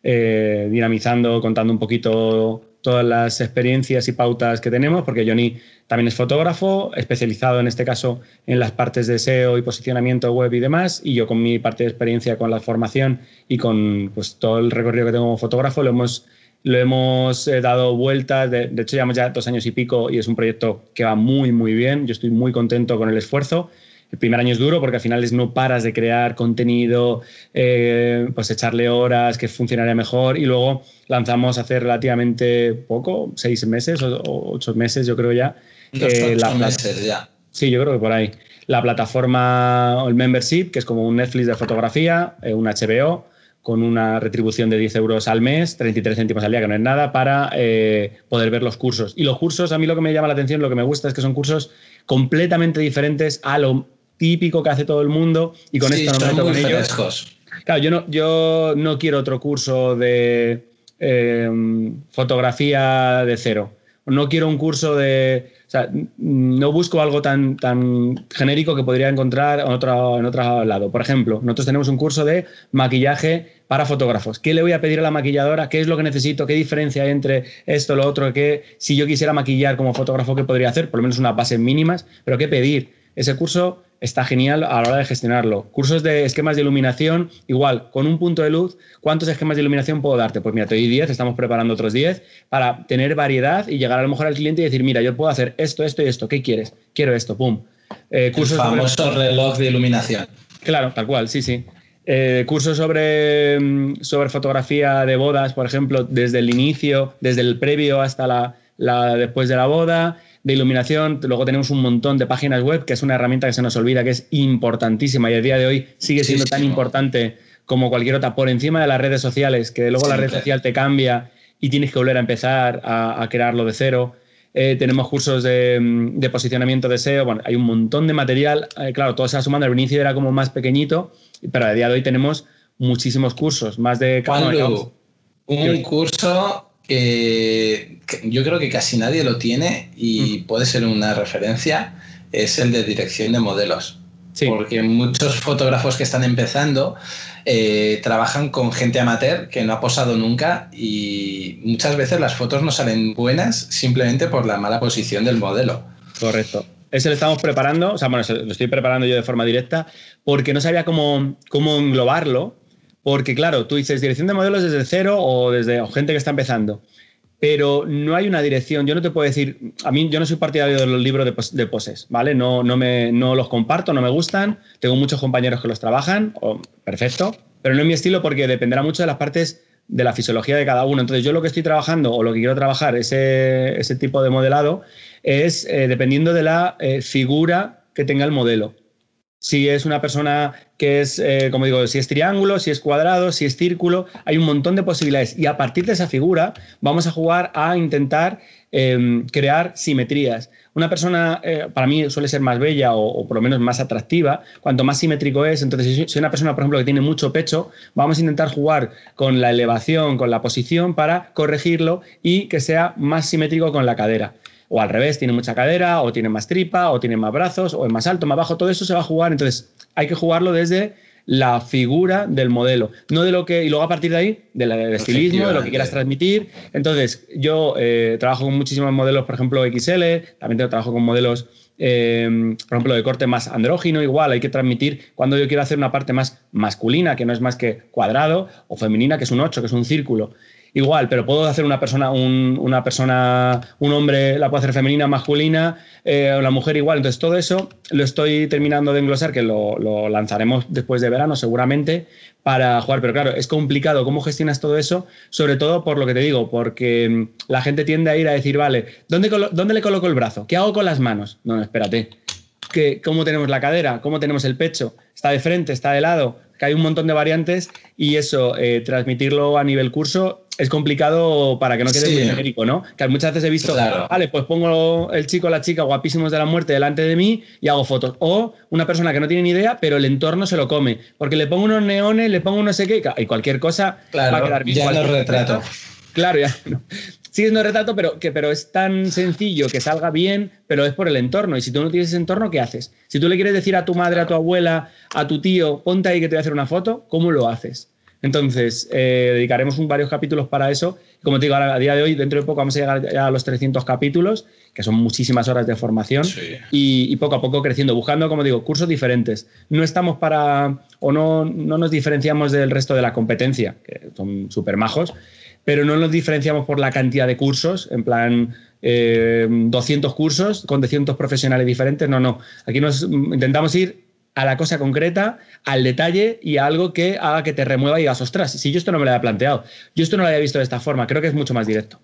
eh, dinamizando, contando un poquito todas las experiencias y pautas que tenemos, porque Johnny también es fotógrafo, especializado en este caso en las partes de S E O y posicionamiento web y demás, y yo con mi parte de experiencia con la formación y con pues, todo el recorrido que tengo como fotógrafo, lo hemos, lo hemos eh, dado vueltas. De, de hecho, llevamos ya dos años y pico y es un proyecto que va muy, muy bien. Yo estoy muy contento con el esfuerzo. El primer año es duro porque al final es no paras de crear contenido, eh, pues echarle horas, que funcionaría mejor, y luego lanzamos hace relativamente poco, seis meses o, o ocho meses yo creo ya. Dos eh, ocho la meses ya. Sí, yo creo que por ahí. La plataforma o el membership, que es como un Netflix de fotografía, eh, un H B O, con una retribución de diez euros al mes, treinta y tres céntimos al día, que no es nada, para eh, poder ver los cursos. Y los cursos, a mí lo que me llama la atención, lo que me gusta es que son cursos completamente diferentes a lo típico que hace todo el mundo, y con sí, esto no me meto con ellos. Frescos. Claro, yo no, yo no quiero otro curso de eh, fotografía de cero. No quiero un curso de... O sea, no busco algo tan, tan genérico que podría encontrar en otro, en otro lado. Por ejemplo, nosotros tenemos un curso de maquillaje para fotógrafos. ¿Qué le voy a pedir a la maquilladora? ¿Qué es lo que necesito? ¿Qué diferencia hay entre esto, lo otro? ¿Qué, si yo quisiera maquillar como fotógrafo, qué podría hacer? Por lo menos unas bases mínimas. ¿Pero qué pedir? Ese curso está genial a la hora de gestionarlo. Cursos de esquemas de iluminación, igual, con un punto de luz, ¿cuántos esquemas de iluminación puedo darte? Pues mira, te doy diez, estamos preparando otros diez para tener variedad y llegar a lo mejor al cliente y decir, mira, yo puedo hacer esto, esto y esto, ¿qué quieres? Quiero esto, pum. Eh, cursos El famoso sobre... reloj de iluminación. Claro, tal cual, sí, sí. Eh, cursos sobre, sobre fotografía de bodas, por ejemplo, desde el inicio, desde el previo hasta la, la después de la boda. De iluminación, luego tenemos un montón de páginas web, que es una herramienta que se nos olvida, que es importantísima y a día de hoy sigue siendo sí, sí, tan no. importante como cualquier otra, por encima de las redes sociales, que luego sí, la red claro. social te cambia y tienes que volver a empezar a, a crearlo de cero. Eh, tenemos cursos de, de posicionamiento de S E O, bueno, hay un montón de material, eh, claro, todo se va sumando, al inicio era como más pequeñito, pero a día de hoy tenemos muchísimos cursos, más de... ¿Cuándo? Un curso... Que, que yo creo que casi nadie lo tiene y mm. puede ser una referencia, es el de dirección de modelos. Sí. Porque muchos fotógrafos que están empezando eh, trabajan con gente amateur que no ha posado nunca y muchas veces las fotos no salen buenas simplemente por la mala posición del modelo. Correcto. Ese lo estamos preparando, o sea, bueno, lo estoy preparando yo de forma directa porque no sabía cómo, cómo englobarlo. Porque, claro, tú dices dirección de modelos desde cero o desde o gente que está empezando, pero no hay una dirección. Yo no te puedo decir, a mí yo no soy partidario de los libros de, pos, de poses, ¿vale? No, no, me, no los comparto, no me gustan. Tengo muchos compañeros que los trabajan, oh, perfecto, pero no es mi estilo porque dependerá mucho de las partes de la fisiología de cada uno. Entonces, yo lo que estoy trabajando o lo que quiero trabajar, ese, ese tipo de modelado, es eh, dependiendo de la eh, figura que tenga el modelo. Si es una persona que es, eh, como digo, si es triángulo, si es cuadrado, si es círculo, hay un montón de posibilidades. Y a partir de esa figura vamos a jugar a intentar eh, crear simetrías. Una persona, eh, para mí, suele ser más bella o, o por lo menos más atractiva, cuanto más simétrico es. Entonces, si soy una persona, por ejemplo, que tiene mucho pecho, vamos a intentar jugar con la elevación, con la posición para corregirlo y que sea más simétrico con la cadera. O al revés, tiene mucha cadera, o tiene más tripa, o tiene más brazos, o es más alto, más bajo, todo eso se va a jugar. Entonces, hay que jugarlo desde la figura del modelo, no de lo que... Y luego a partir de ahí, del de estilismo, de lo que quieras transmitir. Entonces, yo eh, trabajo con muchísimos modelos, por ejemplo, equis ele, también trabajo con modelos, eh, por ejemplo, de corte más andrógino, igual, hay que transmitir cuando yo quiero hacer una parte más masculina, que no es más que cuadrado, o femenina, que es un ocho, que es un círculo. Igual, pero puedo hacer una persona, un, una persona, un hombre la puedo hacer femenina, masculina, eh, la mujer igual. Entonces, todo eso lo estoy terminando de englosar, que lo, lo lanzaremos después de verano seguramente, para jugar. Pero claro, es complicado cómo gestionas todo eso, sobre todo por lo que te digo, porque la gente tiende a ir a decir, vale, ¿dónde, dónde le coloco el brazo? ¿Qué hago con las manos? No, no, espérate. ¿Qué, ¿Cómo tenemos la cadera? ¿Cómo tenemos el pecho? ¿Está de frente? ¿Está de lado? Que hay un montón de variantes y eso, eh, transmitirlo a nivel curso es complicado para que no quede sí. muy genérico, ¿no? Que muchas veces he visto, claro. vale, pues pongo el chico o la chica guapísimos de la muerte delante de mí y hago fotos. O una persona que no tiene ni idea, pero el entorno se lo come. Porque le pongo unos neones, le pongo no sé qué, y cualquier cosa claro, va a quedar bien. Ya no retrato. Claro, ya no. Sí, es no retrato, pero, que, pero es tan sencillo que salga bien, pero es por el entorno. Y si tú no tienes ese entorno, ¿qué haces? Si tú le quieres decir a tu madre, a tu abuela, a tu tío, ponte ahí que te voy a hacer una foto, ¿cómo lo haces? Entonces, eh, dedicaremos un, varios capítulos para eso. Como te digo, ahora, a día de hoy, dentro de poco vamos a llegar ya a los trescientos capítulos, que son muchísimas horas de formación, Sí. y, y poco a poco creciendo, buscando, como digo, cursos diferentes. No estamos para, o no, no nos diferenciamos del resto de la competencia, que son súper majos, pero no nos diferenciamos por la cantidad de cursos, en plan eh, doscientos cursos con doscientos profesionales diferentes. No, no. Aquí nos intentamos ir a la cosa concreta, al detalle y a algo que haga que te remueva y digas, ostras, si yo esto no me lo había planteado, yo esto no lo había visto de esta forma, creo que es mucho más directo.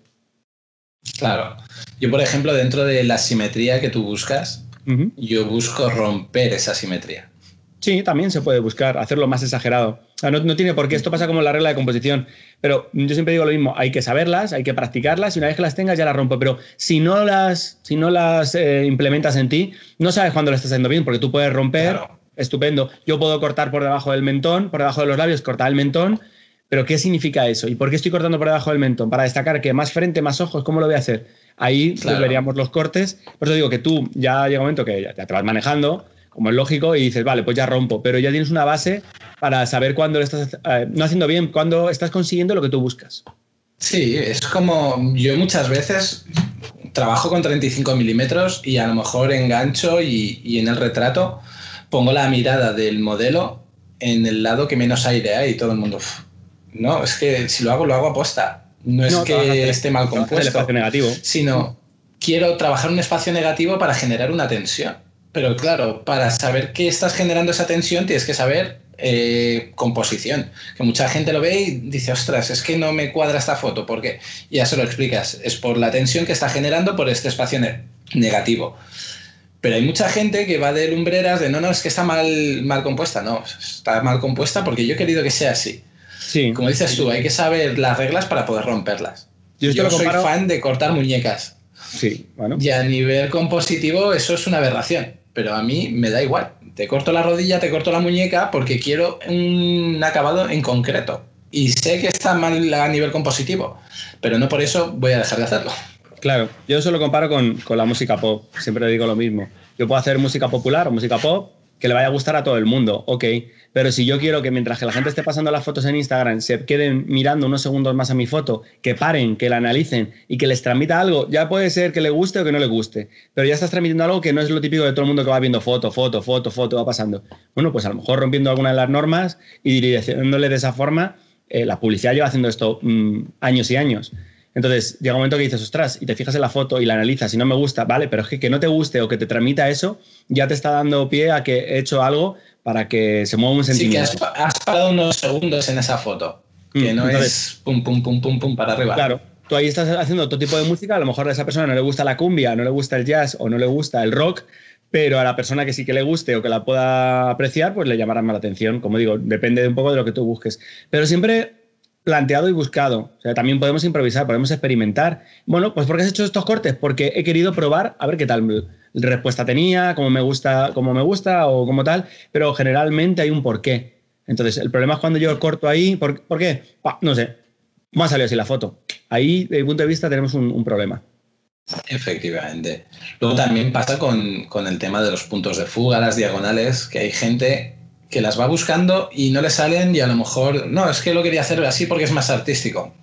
Claro. Yo, por ejemplo, dentro de la simetría que tú buscas, uh-huh. yo busco romper esa simetría. Sí, también se puede buscar, hacerlo más exagerado. O sea, no, no tiene por qué, esto pasa como la regla de composición, pero yo siempre digo lo mismo, hay que saberlas, hay que practicarlas y una vez que las tengas ya las rompo, pero si no las, si no las eh, implementas en ti, no sabes cuándo lo estás haciendo bien, porque tú puedes romper... Claro. Estupendo. Yo puedo cortar por debajo del mentón, por debajo de los labios, cortar el mentón, pero ¿qué significa eso? ¿Y por qué estoy cortando por debajo del mentón? Para destacar que más frente, más ojos, ¿cómo lo voy a hacer? Ahí claro. veríamos los cortes. Por eso digo que tú ya llega un momento que ya te vas manejando, como es lógico, y dices, vale, pues ya rompo, pero ya tienes una base para saber cuándo lo estás eh, no haciendo bien, cuándo estás consiguiendo lo que tú buscas. Sí, es como yo muchas veces trabajo con treinta y cinco milímetros y a lo mejor engancho y, y en el retrato pongo la mirada del modelo en el lado que menos aire hay y todo el mundo... Uf, no, es que si lo hago, lo hago aposta. No es no, que esté mal compuesto, el espacio negativo. Sino quiero trabajar un espacio negativo para generar una tensión. Pero claro, para saber que estás generando esa tensión tienes que saber eh, composición. Que mucha gente lo ve y dice, ostras, es que no me cuadra esta foto. ¿Por qué? Y ya se lo explicas. Es por la tensión que está generando por este espacio ne- negativo. Pero hay mucha gente que va de lumbreras de no, no, es que está mal, mal compuesta. No, está mal compuesta porque yo he querido que sea así. Sí. Como dices sí. tú, hay que saber las reglas para poder romperlas. Yo, yo lo soy comparo... fan de cortar muñecas. Sí, bueno. Y a nivel compositivo eso es una aberración. Pero a mí me da igual. Te corto la rodilla, te corto la muñeca porque quiero un acabado en concreto. Y sé que está mal a nivel compositivo, pero no por eso voy a dejar de hacerlo. Claro, yo eso lo comparo con, con la música pop, siempre digo lo mismo. Yo puedo hacer música popular o música pop que le vaya a gustar a todo el mundo, ok, pero si yo quiero que mientras que la gente esté pasando las fotos en Instagram se queden mirando unos segundos más a mi foto, que paren, que la analicen y que les transmita algo, ya puede ser que le guste o que no le guste, pero ya estás transmitiendo algo que no es lo típico de todo el mundo que va viendo foto, foto, foto, foto, va pasando. Bueno, pues a lo mejor rompiendo alguna de las normas y direccionándole de esa forma, eh, la publicidad lleva haciendo esto mmm, años y años. Entonces, llega un momento que dices, ostras, y te fijas en la foto y la analizas y no me gusta, vale, pero es que que no te guste o que te transmita eso, ya te está dando pie a que he hecho algo para que se mueva un sentimiento. Sí, que has, has parado unos segundos en esa foto, que mm, no entonces, es pum, pum, pum, pum, pum para arriba. Claro, tú ahí estás haciendo otro tipo de música, a lo mejor a esa persona no le gusta la cumbia, no le gusta el jazz o no le gusta el rock, pero a la persona que sí que le guste o que la pueda apreciar, pues le llamará más la atención. Como digo, depende de un poco de lo que tú busques. Pero siempre... planteado y buscado. O sea, también podemos improvisar, podemos experimentar. Bueno, pues ¿por qué has hecho estos cortes? Porque he querido probar a ver qué tal respuesta tenía, cómo me gusta, cómo me gusta o como tal, pero generalmente hay un porqué. Entonces, el problema es cuando yo corto ahí, ¿por, ¿por qué? Bah, no sé, me ha salido así la foto. Ahí, desde mi punto de vista, tenemos un, un problema. Efectivamente. Luego también pasa con, con el tema de los puntos de fuga, las diagonales, que hay gente que las va buscando y no le salen y a lo mejor, no, es que lo quería hacer así porque es más artístico.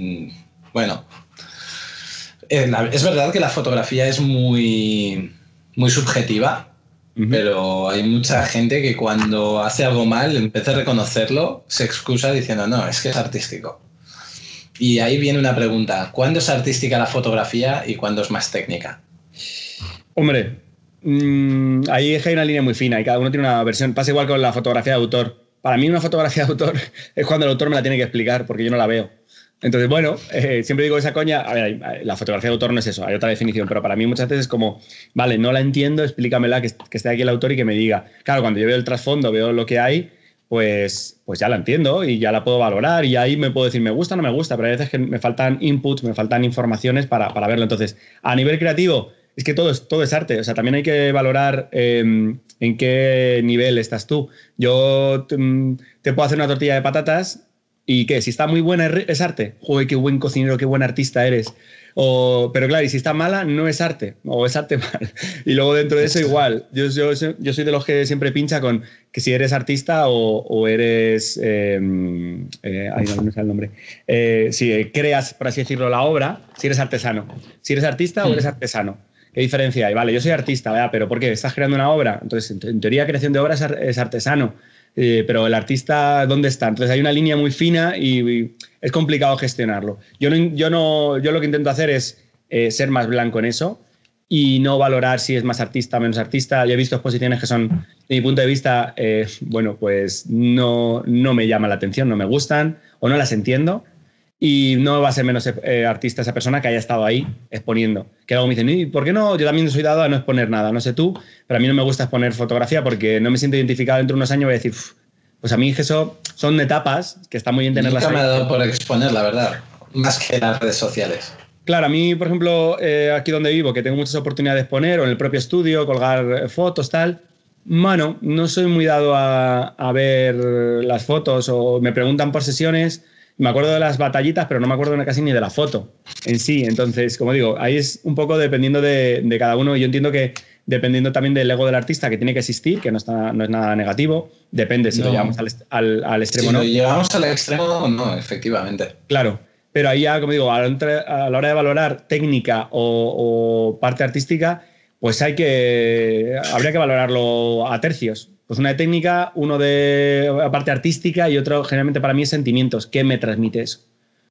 Bueno, es verdad que la fotografía es muy, muy subjetiva, uh-huh. pero hay mucha gente que cuando hace algo mal, en vez de reconocerlo, se excusa diciendo, no, es que es artístico. Y ahí viene una pregunta, ¿cuándo es artística la fotografía y cuándo es más técnica? Hombre... Mm, ahí es que hay una línea muy fina y cada uno tiene una versión. Pasa igual con la fotografía de autor. Para mí una fotografía de autor es cuando el autor me la tiene que explicar porque yo no la veo. Entonces, bueno, eh, siempre digo esa coña, a ver, la fotografía de autor no es eso, hay otra definición, pero para mí muchas veces es como, vale, no la entiendo, explícamela, que, que esté aquí el autor y que me diga. Claro, cuando yo veo el trasfondo, veo lo que hay, pues, pues ya la entiendo y ya la puedo valorar y ahí me puedo decir me gusta o no me gusta, pero hay veces que me faltan inputs, me faltan informaciones para, para verlo. Entonces, a nivel creativo, es que todo es, todo es arte, o sea, también hay que valorar eh, en qué nivel estás tú. Yo te, te puedo hacer una tortilla de patatas ¿Y qué? Si está muy buena es arte. Joder, qué buen cocinero, qué buen artista eres. O, pero claro, y si está mala, no es arte. O es arte mal. Y luego dentro de eso igual. Yo, yo, yo soy de los que siempre pincha con que si eres artista o, o eres... Eh, eh, ay, no, no sé el nombre. Eh, si creas, por así decirlo, la obra, si eres artesano. Si eres artista o eres artesano. ¿Qué diferencia hay? Vale, yo soy artista, ¿verdad? Pero ¿por qué? ¿Estás creando una obra? Entonces, en teoría, creación de obras es artesano. Eh, pero el artista, ¿dónde está? Entonces hay una línea muy fina y, y es complicado gestionarlo. Yo, no, yo, no, yo lo que intento hacer es eh, ser más blanco en eso y no valorar si es más artista o menos artista. Yo he visto exposiciones que son, de mi punto de vista, eh, bueno, pues no, no me llaman la atención, no me gustan o no las entiendo. Y no va a ser menos eh, artista esa persona que haya estado ahí exponiendo. Que luego me dicen, ¿y por qué no? Yo también soy dado a no exponer nada. No sé tú, pero a mí no me gusta exponer fotografía porque no me siento identificado. Dentro de unos años voy a decir, pues a mí eso son etapas que está muy bien tenerlas. Nunca me ha dado por exponer, la verdad, más que las redes sociales. Claro, a mí, por ejemplo, eh, aquí donde vivo, que tengo muchas oportunidades de exponer, o en el propio estudio, colgar fotos, tal. Mano, no soy muy dado a, a ver las fotos o me preguntan por sesiones. Me acuerdo de las batallitas, pero no me acuerdo casi ni de la foto en sí. Entonces, como digo, ahí es un poco dependiendo de, de cada uno. Yo entiendo que dependiendo también del ego del artista, que tiene que existir, que no, está, no es nada negativo. Depende si no. lo llevamos al, al, al extremo o si no. Si lo llevamos al extremo o no, efectivamente. Claro, pero ahí ya, como digo, a la hora de valorar técnica o, o parte artística, pues hay que, habría que valorarlo a tercios. Pues una de técnica, uno de parte artística y otro generalmente para mí es sentimientos. ¿Qué me transmite eso?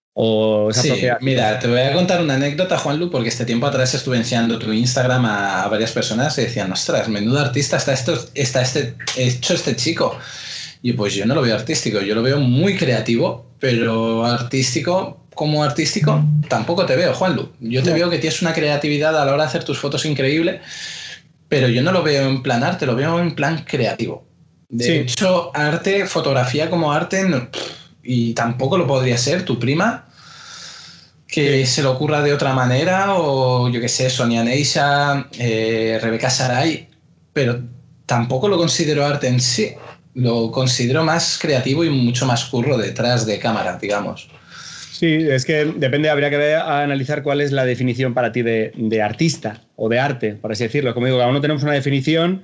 O esa sí, propia... mira, te voy a contar una anécdota, Juanlu, porque este tiempo atrás estuve enseñando tu Instagram a, a varias personas y decían, ostras, menudo artista está, esto, está este, hecho este chico. Y pues yo no lo veo artístico, yo lo veo muy creativo, pero artístico, como artístico, tampoco te veo, Juanlu. Yo te no. veo que tienes una creatividad a la hora de hacer tus fotos increíble, pero yo no lo veo en plan arte, lo veo en plan creativo. De sí. hecho, arte, fotografía como arte, no, y tampoco lo podría ser tu prima, que sí. se le ocurra de otra manera, o yo qué sé, Sonia Neisha, eh, Rebeca Saray, pero tampoco lo considero arte en sí. Lo considero más creativo y mucho más curro detrás de cámara, digamos. Sí, es que depende, habría que ver, a analizar cuál es la definición para ti de, de artista o de arte, por así decirlo. Como digo, cada uno tenemos una definición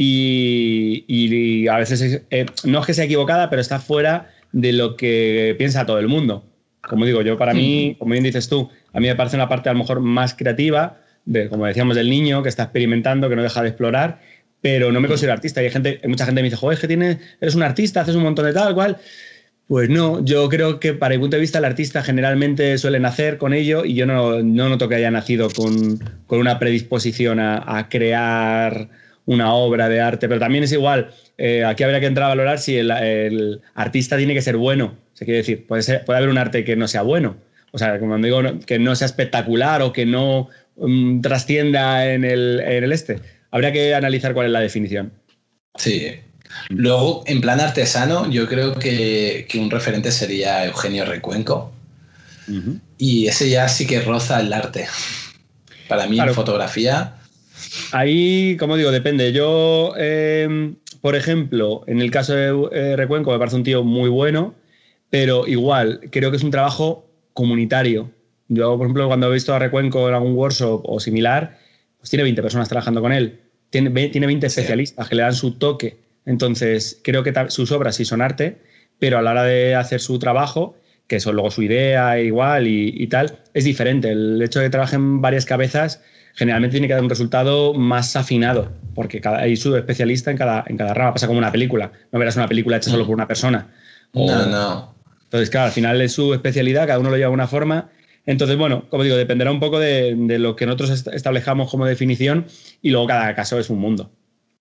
y, y a veces eh, no es que sea equivocada, pero está fuera de lo que piensa todo el mundo. Como digo, yo para mí, como bien dices tú, a mí me parece una parte a lo mejor más creativa, de, como decíamos, del niño que está experimentando, que no deja de explorar, pero no me considero artista. Y hay gente, hay mucha gente que me dice, joder, es que tienes, eres un artista, haces un montón de tal, cual. Pues no, yo creo que para mi punto de vista el artista generalmente suele nacer con ello y yo no, no noto que haya nacido con, con una predisposición a, a crear una obra de arte, pero también es igual, eh, aquí habría que entrar a valorar si el, el artista tiene que ser bueno. Se quiere decir, puede, ser, puede haber un arte que no sea bueno, o sea, como digo, que no sea espectacular o que no um, trascienda en el, en el este. Habría que analizar cuál es la definición. Sí. Luego, en plan artesano, yo creo que, que un referente sería Eugenio Recuenco. Uh-huh. Y ese ya sí que roza el arte. Para mí, claro. Fotografía... Ahí, como digo, depende. Yo, eh, por ejemplo, en el caso de eh, Recuenco me parece un tío muy bueno, pero igual, creo que es un trabajo comunitario. Yo, por ejemplo, cuando he visto a Recuenco en algún workshop o similar, pues tiene veinte personas trabajando con él. Tiene, tiene veinte especialistas sí. que le dan su toque. Entonces, creo que sus obras sí son arte, pero a la hora de hacer su trabajo, que eso luego su idea igual y, y tal, es diferente. El hecho de que trabajen varias cabezas generalmente tiene que dar un resultado más afinado, porque cada, hay su especialista en cada, en cada rama. Pasa como una película. No verás una película hecha solo por una persona. O, no, no. Entonces, claro, al final es su especialidad, cada uno lo lleva de una forma. Entonces, bueno, como digo, dependerá un poco de, de lo que nosotros establezcamos como definición y luego cada caso es un mundo.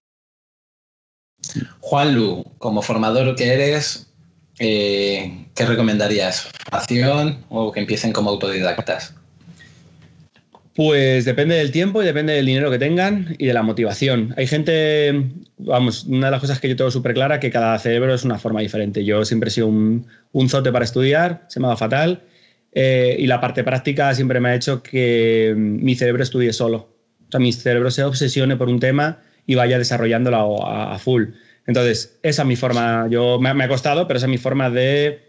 Juanlu, como formador que eres, eh, ¿qué recomendarías? ¿Formación o que empiecen como autodidactas? Pues depende del tiempo y depende del dinero que tengan y de la motivación. Hay gente, vamos, una de las cosas que yo tengo súper clara, que cada cerebro es una forma diferente. Yo siempre he sido un, un zote para estudiar, se me ha dado fatal, eh, y la parte práctica siempre me ha hecho que mi cerebro estudie solo. O sea, mi cerebro se obsesione por un tema y vaya desarrollándolo a, a full. Entonces, esa es mi forma, yo me, me ha costado, pero esa es mi forma de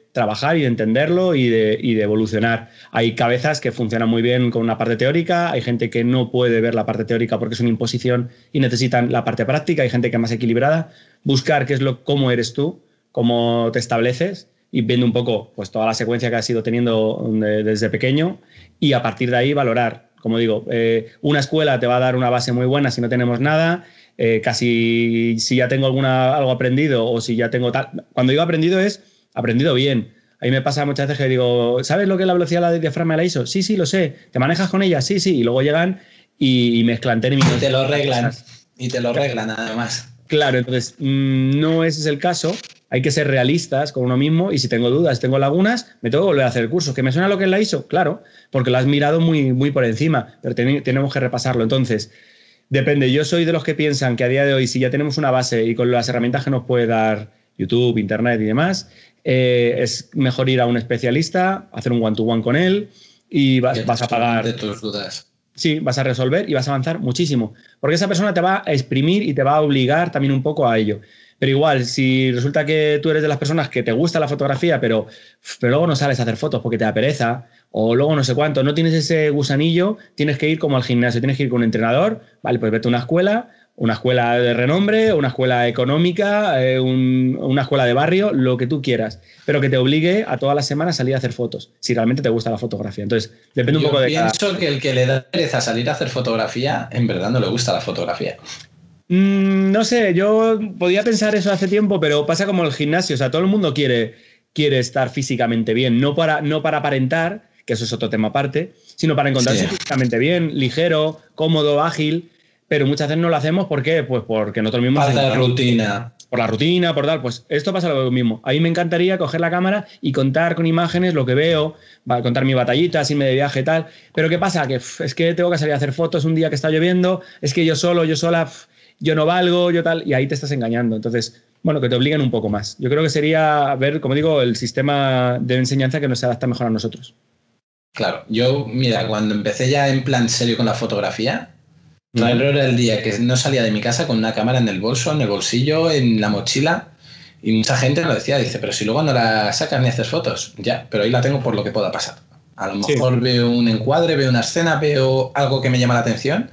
trabajar y de entenderlo y de, y de evolucionar. Hay cabezas que funcionan muy bien con una parte teórica, hay gente que no puede ver la parte teórica porque es una imposición y necesitan la parte práctica, hay gente que es más equilibrada. Buscar qué es lo, cómo eres tú, cómo te estableces y viendo un poco pues, toda la secuencia que has ido teniendo de, desde pequeño y a partir de ahí valorar. Como digo, eh, una escuela te va a dar una base muy buena si no tenemos nada. Eh, casi si ya tengo alguna, algo aprendido o si ya tengo tal... Cuando digo aprendido es aprendido bien. A mí me pasa muchas veces que digo, ¿sabes lo que es la velocidad de diafragma de la I S O? Sí, sí, lo sé. ¿Te manejas con ella? Sí, sí. Y luego llegan y, y mezclan términos. Y te lo arreglan. Y te lo arreglan además. Claro, entonces mmm, no ese es el caso. Hay que ser realistas con uno mismo y si tengo dudas, tengo lagunas, me tengo que volver a hacer el curso. ¿Que me suena lo que es la I S O? Claro, porque lo has mirado muy, muy por encima, pero ten, tenemos que repasarlo. Entonces, depende. Yo soy de los que piensan que a día de hoy, si ya tenemos una base y con las herramientas que nos puede dar YouTube, Internet y demás, eh, es mejor ir a un especialista, hacer un one-to-one con él y vas, vas a pagar... de tus dudas. Sí, vas a resolver y vas a avanzar muchísimo. Porque esa persona te va a exprimir y te va a obligar también un poco a ello. Pero igual, si resulta que tú eres de las personas que te gusta la fotografía, pero, pero luego no sales a hacer fotos porque te da pereza, o luego no sé cuánto, no tienes ese gusanillo, tienes que ir como al gimnasio, tienes que ir con un entrenador, vale, pues vete a una escuela, una escuela de renombre, una escuela económica, eh, un, una escuela de barrio, lo que tú quieras, pero que te obligue a todas las semanas salir a hacer fotos, si realmente te gusta la fotografía. Entonces, depende Yo un poco de cada... cada... pienso que el que le da pereza salir a hacer fotografía, en verdad no le gusta la fotografía. Mm, no sé, yo podía pensar eso hace tiempo, pero pasa como el gimnasio, o sea, todo el mundo quiere, quiere estar físicamente bien, no para, no para aparentar, que eso es otro tema aparte, sino para encontrarse sí. físicamente bien, ligero, cómodo, ágil, pero muchas veces no lo hacemos, ¿por qué? Pues porque nosotros mismos... Para la rutina. Por la rutina, por tal, pues esto pasa lo mismo. A mí me encantaría coger la cámara y contar con imágenes lo que veo, contar mi batallita, irme de viaje, tal, pero ¿qué pasa? Que pff, es que tengo que salir a hacer fotos un día que está lloviendo, es que yo solo, yo sola... Pff, yo no valgo, yo tal, y ahí te estás engañando. Entonces, bueno, que te obliguen un poco más. Yo creo que sería ver, como digo, el sistema de enseñanza que nos adapta mejor a nosotros. Claro, yo, mira, cuando empecé ya en plan serio con la fotografía, mm. era el día que no salía de mi casa con una cámara en el bolso, en el bolsillo, en la mochila, y mucha gente me lo decía, dice, pero si luego no la sacas ni haces fotos, ya, pero ahí la tengo por lo que pueda pasar. A lo mejor sí. veo un encuadre, veo una escena, veo algo que me llama la atención,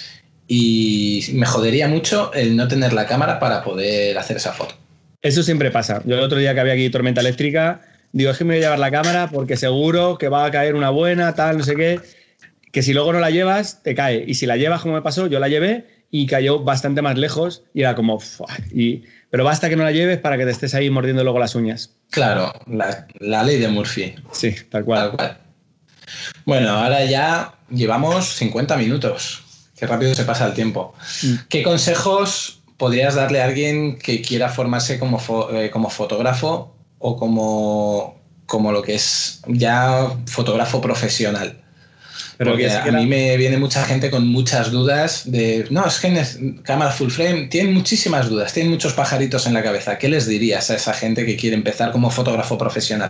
y me jodería mucho el no tener la cámara para poder hacer esa foto. Eso siempre pasa. Yo el otro día que había aquí tormenta eléctrica, digo, es que me voy a llevar la cámara porque seguro que va a caer una buena, tal, no sé qué, que si luego no la llevas, te cae. Y si la llevas, como me pasó, yo la llevé y cayó bastante más lejos y era como... Y, pero basta que no la lleves para que te estés ahí mordiendo luego las uñas. Claro, la, la ley de Murphy. Sí, tal cual. Tal cual. Bueno, ahora ya llevamos cincuenta minutos. Qué rápido se pasa el tiempo. Mm. ¿Qué consejos podrías darle a alguien que quiera formarse como, fo eh, como fotógrafo o como, como lo que es ya fotógrafo profesional? Pero porque a mí me viene mucha gente con muchas dudas de... No, es que en cámara full frame tienen muchísimas dudas, tienen muchos pajaritos en la cabeza. ¿Qué les dirías a esa gente que quiere empezar como fotógrafo profesional?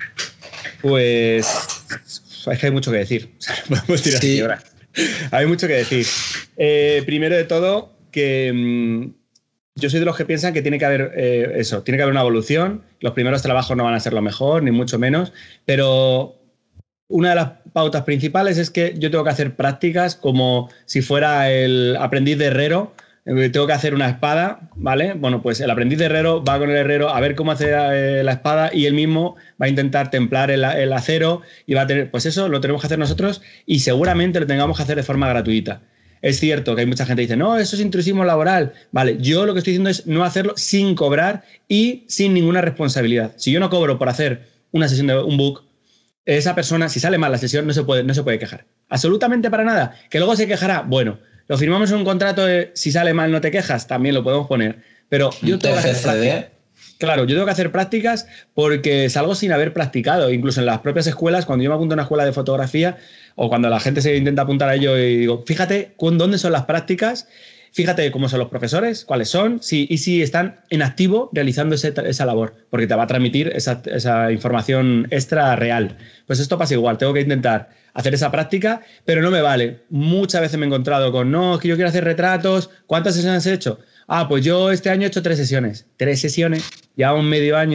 Pues... es que hay mucho que decir. Podemos tirar sí. ahora. Hay mucho que decir. Eh, primero de todo, que mmm, yo soy de los que piensan que tiene que haber eh, eso, tiene que haber una evolución. Los primeros trabajos no van a ser lo mejor, ni mucho menos, pero una de las pautas principales es que yo tengo que hacer prácticas como si fuera el aprendiz de herrero. Tengo que hacer una espada, ¿vale? Bueno, pues el aprendiz de herrero va con el herrero a ver cómo hace eh, la espada y él mismo va a intentar templar el, el acero y va a tener... Pues eso lo tenemos que hacer nosotros y seguramente lo tengamos que hacer de forma gratuita. Es cierto que hay mucha gente que dice, no, eso es intrusismo laboral. Vale, yo lo que estoy diciendo es no hacerlo sin cobrar y sin ninguna responsabilidad. Si yo no cobro por hacer una sesión de un book, esa persona, si sale mal la sesión, no se puede, no se puede quejar. Absolutamente para nada. Que luego se quejará, bueno... Lo firmamos en un contrato de si sale mal no te quejas, también lo podemos poner. Pero yo tengo que hacer prácticas. Claro, yo tengo que hacer prácticas porque salgo sin haber practicado. Incluso en las propias escuelas, cuando yo me apunto a una escuela de fotografía o cuando la gente se intenta apuntar a ello y digo, fíjate dónde son las prácticas, fíjate cómo son los profesores, cuáles son, si, y si están en activo realizando ese, esa labor, porque te va a transmitir esa, esa información extra real. Pues esto pasa igual, tengo que intentar hacer esa práctica, pero no me vale. Muchas veces me he encontrado con, no, es que yo quiero hacer retratos. ¿Cuántas sesiones has hecho? Ah, pues yo este año he hecho tres sesiones. Tres sesiones, ya un medio año.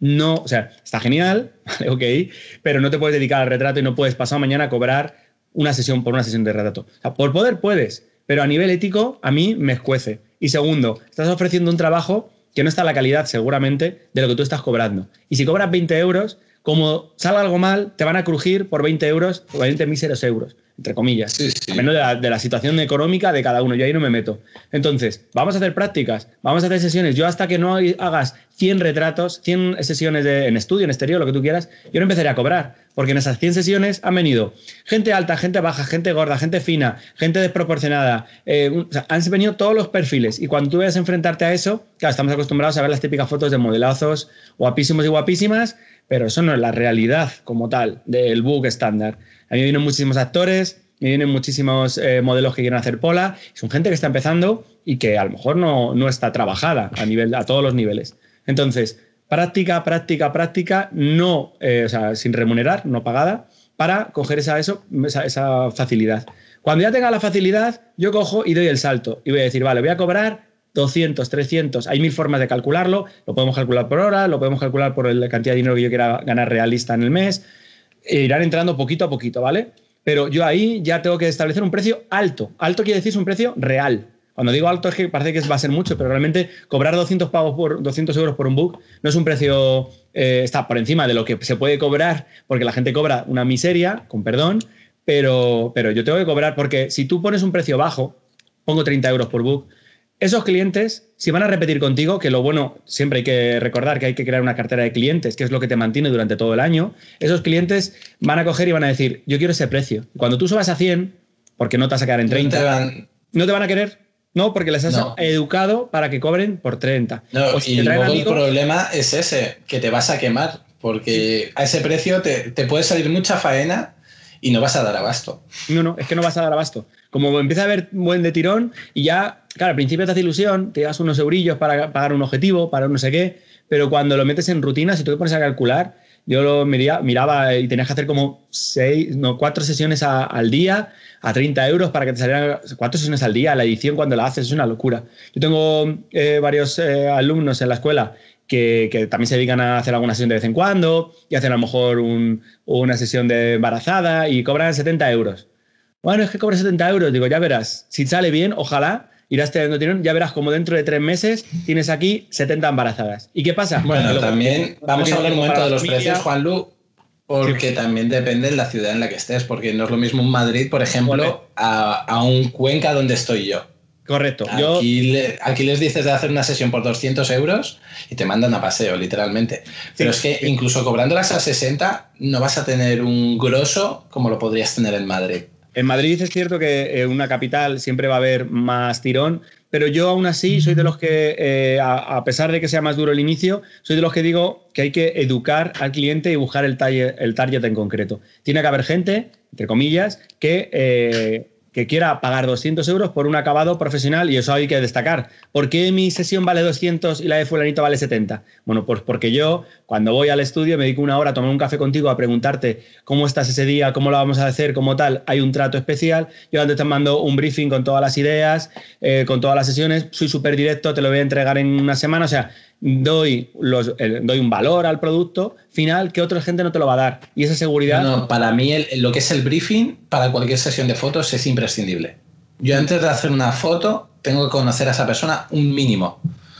no, o sea, está genial, ¿vale? Ok, pero no te puedes dedicar al retrato y no puedes pasado mañana cobrar una sesión por una sesión de retrato. O sea, por poder puedes, pero a nivel ético a mí me escuece. Y segundo, estás ofreciendo un trabajo que no está a la calidad seguramente de lo que tú estás cobrando. Y si cobras veinte euros, como salga algo mal, te van a crujir por veinte euros, o veinte míseros euros, entre comillas. Sí, sí. A menos de la, de la situación económica de cada uno. Yo ahí no me meto. Entonces, vamos a hacer prácticas, vamos a hacer sesiones. Yo hasta que no hagas cien retratos, cien sesiones de, en estudio, en exterior, lo que tú quieras, yo no empezaré a cobrar. Porque en esas cien sesiones han venido gente alta, gente baja, gente gorda, gente fina, gente desproporcionada. Eh, o sea, han venido todos los perfiles. Y cuando tú vayas a enfrentarte a eso, claro, estamos acostumbrados a ver las típicas fotos de modelazos guapísimos y guapísimas, pero eso no es la realidad como tal del book estándar. A mí me vienen muchísimos actores, me vienen muchísimos eh, modelos que quieren hacer pola. Son gente que está empezando y que a lo mejor no, no está trabajada a, nivel, a todos los niveles. Entonces, práctica, práctica, práctica, no, eh, o sea, sin remunerar, no pagada, para coger esa, eso, esa, esa facilidad. Cuando ya tenga la facilidad, yo cojo y doy el salto y voy a decir, vale, voy a cobrar doscientos, trescientos, hay mil formas de calcularlo, lo podemos calcular por hora, lo podemos calcular por la cantidad de dinero que yo quiera ganar realista en el mes, e irán entrando poquito a poquito, ¿vale? Pero yo ahí ya tengo que establecer un precio alto. Alto quiere decir un precio real. Cuando digo alto es que parece que va a ser mucho, pero realmente cobrar doscientos pavos por doscientos euros por un book no es un precio, eh, está por encima de lo que se puede cobrar, porque la gente cobra una miseria, con perdón, pero, pero yo tengo que cobrar, porque si tú pones un precio bajo, pongo treinta euros por book, esos clientes, si van a repetir contigo, que lo bueno, siempre hay que recordar que hay que crear una cartera de clientes, que es lo que te mantiene durante todo el año, esos clientes van a coger y van a decir, yo quiero ese precio. Cuando tú subas a cien, porque no te vas a quedar en treinta, no te van, ¿no te van a querer? No, porque les has no. educado para que cobren por treinta. No, o si y luego amigos, el problema es ese, que te vas a quemar, porque sí. a ese precio te, te puede salir mucha faena y no vas a dar abasto. No, no, es que no vas a dar abasto. Como empieza a haber buen de tirón y ya, claro, al principio te hace ilusión, te das unos eurillos para pagar un objetivo, para un no sé qué, pero cuando lo metes en rutina, si tú te pones a calcular, yo lo miraba, miraba y tenías que hacer como seis, no, cuatro sesiones a, al día a treinta euros para que te salieran cuatro sesiones al día. La edición cuando la haces es una locura. Yo tengo eh, varios eh, alumnos en la escuela que, que también se dedican a hacer alguna sesión de vez en cuando y hacen a lo mejor un, una sesión de embarazada y cobran setenta euros. Bueno, es que cobras setenta euros. Digo, ya verás, si sale bien, ojalá, irás teniendo tirón, ya verás como dentro de tres meses tienes aquí setenta embarazadas. ¿Y qué pasa? Bueno, luego, también vamos a hablar un momento de los familia. precios, Juanlu, porque sí. también depende de la ciudad en la que estés, porque no es lo mismo un Madrid, por ejemplo, a, a un Cuenca donde estoy yo. Correcto. Aquí, yo... le, aquí les dices de hacer una sesión por doscientos euros y te mandan a paseo, literalmente. Pero sí, es que sí. incluso cobrándolas a sesenta no vas a tener un grosso como lo podrías tener en Madrid. En Madrid es cierto que en una capital siempre va a haber más tirón, pero yo aún así soy de los que, eh, a, a pesar de que sea más duro el inicio, soy de los que digo que hay que educar al cliente y buscar el target, el target en concreto. Tiene que haber gente, entre comillas, que... Eh, que quiera pagar doscientos euros por un acabado profesional, y eso hay que destacar. ¿Por qué mi sesión vale doscientos y la de fulanito vale setenta? Bueno, pues porque yo, cuando voy al estudio, me dedico una hora a tomar un café contigo, a preguntarte cómo estás ese día, cómo lo vamos a hacer, como tal, hay un trato especial. Yo antes te mando un briefing con todas las ideas, eh, con todas las sesiones, soy súper directo, te lo voy a entregar en una semana, o sea, doy, los, eh, doy un valor al producto final que otra gente no te lo va a dar. Y esa seguridad... No, no, para mí el, lo que es el briefing para cualquier sesión de fotos es imprescindible. Yo antes de hacer una foto tengo que conocer a esa persona un mínimo.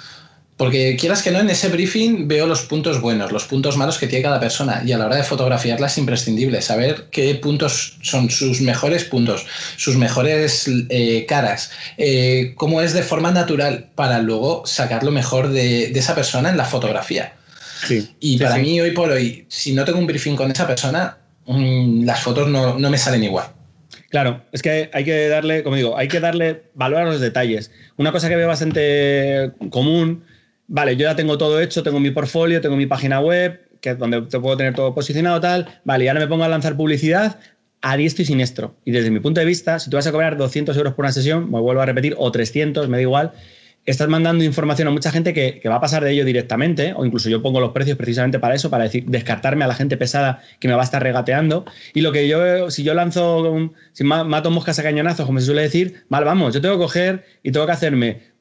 Porque quieras que no, en ese briefing veo los puntos buenos, los puntos malos que tiene cada persona, y a la hora de fotografiarla es imprescindible saber qué puntos son sus mejores puntos, sus mejores eh, caras, eh, cómo es de forma natural para luego sacar lo mejor de, de esa persona en la fotografía. Sí, y sí, para sí. mí hoy por hoy, si no tengo un briefing con esa persona, mmm, las fotos no, no me salen igual. Claro, es que hay que darle, como digo, hay que darle valor a los detalles. Una cosa que veo bastante común... Vale, yo ya tengo todo hecho, tengo mi portfolio, tengo mi página web, que es donde te puedo tener todo posicionado, tal. Vale, y ahora me pongo a lanzar publicidad a diestro y siniestro. Y desde mi punto de vista, si tú vas a cobrar doscientos euros por una sesión, me vuelvo a repetir, o trescientos, me da igual, estás mandando información a mucha gente que, que va a pasar de ello directamente, o incluso yo pongo los precios precisamente para eso, para decir, descartarme a la gente pesada que me va a estar regateando. Y lo que yo, si yo lanzo, si mato moscas a cañonazos, como se suele decir, mal vamos, yo tengo que coger y tengo que hacerme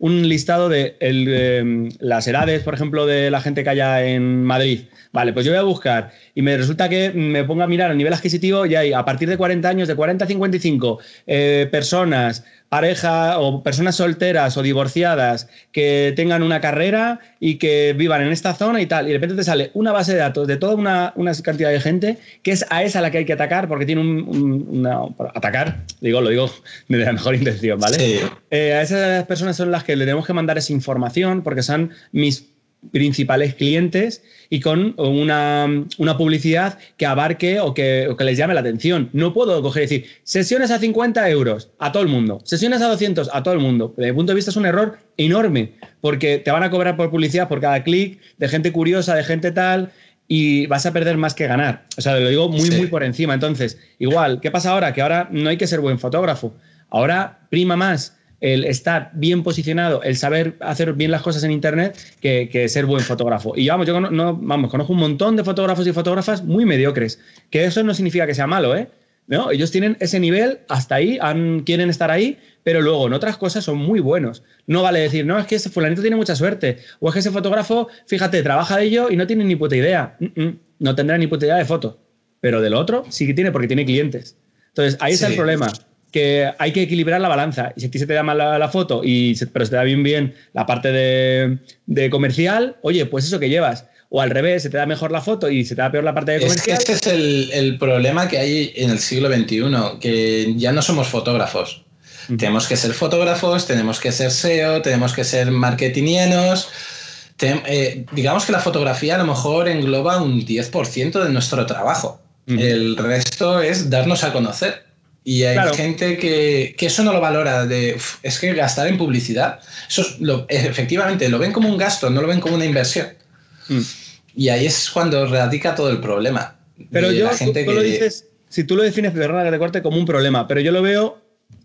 un listado de el, eh, las edades, por ejemplo, de la gente que haya en Madrid. Vale, pues yo voy a buscar y me resulta que me pongo a mirar a nivel adquisitivo y hay a partir de cuarenta años, de cuarenta a cincuenta y cinco, eh, personas, pareja o personas solteras o divorciadas que tengan una carrera y que vivan en esta zona y tal. Y de repente te sale una base de datos de toda una, una cantidad de gente que es a esa a la que hay que atacar porque tiene un... un una, atacar, digo, lo digo de la mejor intención, ¿vale? Sí. Eh, a esas personas son las que le tenemos que mandar esa información porque son mis principales clientes y con una, una publicidad que abarque o que, o que les llame la atención. No puedo coger y decir sesiones a cincuenta euros a todo el mundo, sesiones a doscientos a todo el mundo. Desde mi punto de vista es un error enorme porque te van a cobrar por publicidad por cada clic de gente curiosa, de gente tal, y vas a perder más que ganar. O sea, lo digo muy, sí. muy por encima. Entonces, igual, ¿qué pasa ahora? Que ahora no hay que ser buen fotógrafo. Ahora prima más el estar bien posicionado, el saber hacer bien las cosas en Internet, que, que ser buen fotógrafo. Y vamos, yo no, vamos, conozco un montón de fotógrafos y fotógrafas muy mediocres, que eso no significa que sea malo, ¿eh? ¿No? Ellos tienen ese nivel, hasta ahí, han, quieren estar ahí, pero luego en otras cosas son muy buenos. No vale decir, no, es que ese fulanito tiene mucha suerte, o es que ese fotógrafo, fíjate, trabaja de ello y no tiene ni puta idea. Mm-mm, no tendrá ni puta idea de foto. Pero del otro sí que tiene, porque tiene clientes. Entonces, ahí está sí. el problema. Que hay que equilibrar la balanza. Y si a ti se te da mal la, la foto, y se, pero se te da bien bien la parte de, de comercial, oye, pues eso que llevas. O al revés, se te da mejor la foto y se te da peor la parte de comercial. Es que este es el, el problema que hay en el siglo veintiuno, que ya no somos fotógrafos. Uh-huh. Tenemos que ser fotógrafos, tenemos que ser S E O, tenemos que ser marketingianos. Ten, eh, digamos que la fotografía a lo mejor engloba un diez por ciento de nuestro trabajo. Uh-huh. El resto es darnos a conocer. Y hay claro. gente que, que eso no lo valora, de, uf, es que gastar en publicidad, eso es lo, efectivamente lo ven como un gasto, no lo ven como una inversión. Mm. Y ahí es cuando radica todo el problema. Pero yo, la gente tú, tú que... lo dices, si tú lo defines, perdona que te corte, como un problema, pero yo lo veo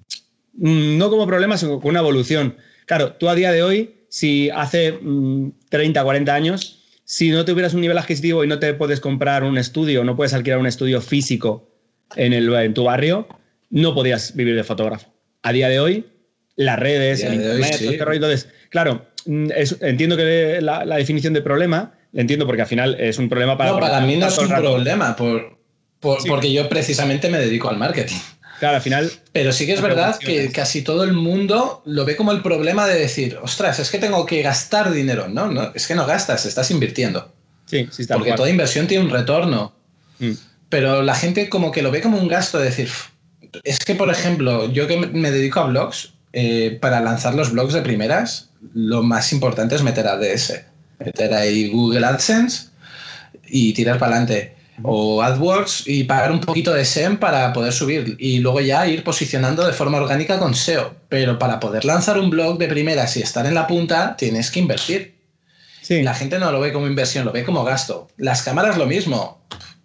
mmm, no como problema, sino como una evolución. Claro, tú a día de hoy, si hace mmm, treinta, cuarenta años, si no tuvieras un nivel adquisitivo y no te puedes comprar un estudio, no puedes alquilar un estudio físico en, el, en tu barrio, no podías vivir de fotógrafo. A día de hoy, las redes, el internet, hoy, sí. este rollo, entonces, claro, es, entiendo que la, la definición de problema, entiendo porque al final es un problema para... No, para mí no es un problema, por, por, sí. porque yo precisamente me dedico al marketing. Claro, al final... Pero sí que es verdad que casi todo el mundo lo ve como el problema de decir, ostras, es que tengo que gastar dinero. No, no, es que no gastas, estás invirtiendo. Sí, sí está. Porque toda inversión tiene un retorno. Mm. Pero la gente como que lo ve como un gasto, de decir... Es que, por ejemplo, yo que me dedico a blogs, eh, para lanzar los blogs de primeras, lo más importante es meter A D S. Meter ahí Google AdSense y tirar para adelante. O AdWords y pagar un poquito de S E M para poder subir. Y luego ya ir posicionando de forma orgánica con S E O. Pero para poder lanzar un blog de primeras y estar en la punta, tienes que invertir. Sí. La gente no lo ve como inversión, lo ve como gasto. Las cámaras lo mismo.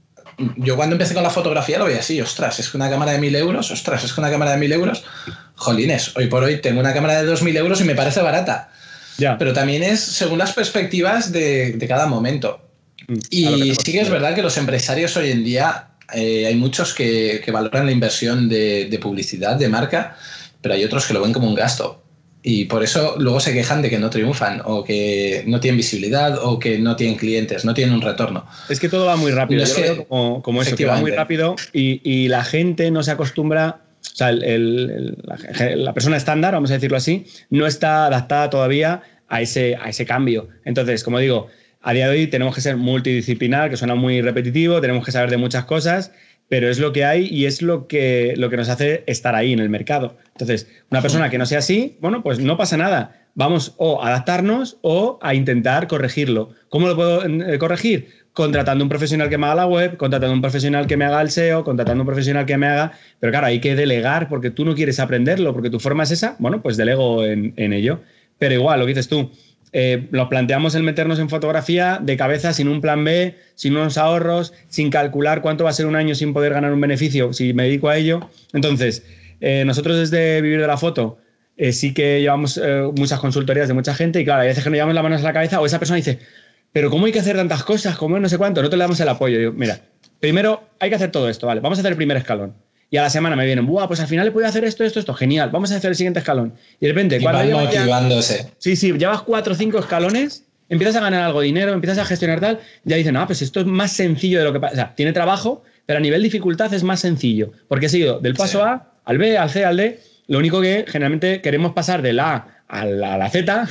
Yo cuando empecé con la fotografía lo veía así, ostras, es que una cámara de mil euros, ostras, es que una cámara de mil euros, jolines, hoy por hoy tengo una cámara de dos mil euros y me parece barata. Ya. Pero también es según las perspectivas de, de cada momento. Mm, y sí que es verdad que los empresarios hoy en día, eh, hay muchos que, que valoran la inversión de, de publicidad, de marca, pero hay otros que lo ven como un gasto. Y por eso luego se quejan de que no triunfan, o que no tienen visibilidad, o que no tienen clientes, no tienen un retorno. Es que todo va muy rápido. No, es que, veo como, como eso, que va muy rápido y, y la gente no se acostumbra, o sea, el, el, la, la persona estándar, vamos a decirlo así, no está adaptada todavía a ese, a ese cambio. Entonces, como digo, a día de hoy tenemos que ser multidisciplinar, que suena muy repetitivo, tenemos que saber de muchas cosas, pero es lo que hay y es lo que, lo que nos hace estar ahí en el mercado. Entonces, una persona que no sea así, bueno, pues no pasa nada. Vamos o a adaptarnos o a intentar corregirlo. ¿Cómo lo puedo eh, corregir? Contratando un profesional que me haga la web, contratando un profesional que me haga el S E O, contratando un profesional que me haga... Pero claro, hay que delegar porque tú no quieres aprenderlo, porque tu forma es esa. Bueno, pues delego en, en ello. Pero igual, lo que dices tú, Eh, nos planteamos el meternos en fotografía de cabeza, sin un plan B, sin unos ahorros, sin calcular cuánto va a ser un año sin poder ganar un beneficio si me dedico a ello. Entonces, eh, nosotros desde Vivir de la Foto eh, sí que llevamos eh, muchas consultorías de mucha gente y claro, hay veces que nos llevamos las manos a la cabeza o esa persona dice, pero ¿cómo hay que hacer tantas cosas? ¿Cómo no sé cuánto? Nosotros le damos el apoyo. Digo, mira, primero hay que hacer todo esto, ¿vale? Vamos a hacer el primer escalón. y a la semana me vienen, ¡buah! Pues al final le puedo hacer esto, esto, esto, genial, vamos a hacer el siguiente escalón. Y de repente, y cuando van motivándose. Ya, sí, sí, llevas cuatro o cinco escalones, empiezas a ganar algo de dinero, empiezas a gestionar tal, ya dicen, ah, pues esto es más sencillo de lo que pasa. O sea, tiene trabajo, pero a nivel dificultad es más sencillo, porque he seguido del paso sí. A al B, al C, al D. Lo único que generalmente queremos pasar de la A a la, a la Z.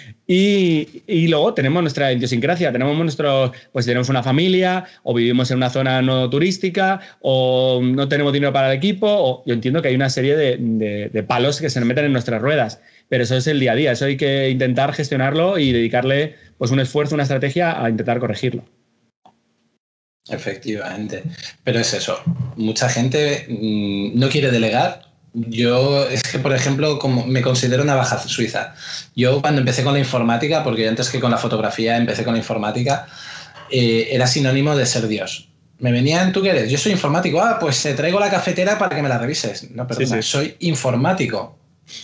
Y, y luego tenemos nuestra idiosincrasia, tenemos nuestro, pues tenemos una familia, o vivimos en una zona no turística, o no tenemos dinero para el equipo, o yo entiendo que hay una serie de, de, de palos que se nos meten en nuestras ruedas, pero eso es el día a día, eso hay que intentar gestionarlo y dedicarle pues un esfuerzo, una estrategia a intentar corregirlo. Efectivamente, pero es eso, mucha gente mmm, no quiere delegar. Yo es que, por ejemplo, como me considero una baja suiza. Yo cuando empecé con la informática, porque yo antes que con la fotografía empecé con la informática, eh, era sinónimo de ser Dios. Me venían, ¿tú qué eres? Yo soy informático. Ah, pues te traigo la cafetera para que me la revises. No, perdona, sí, sí. Soy informático.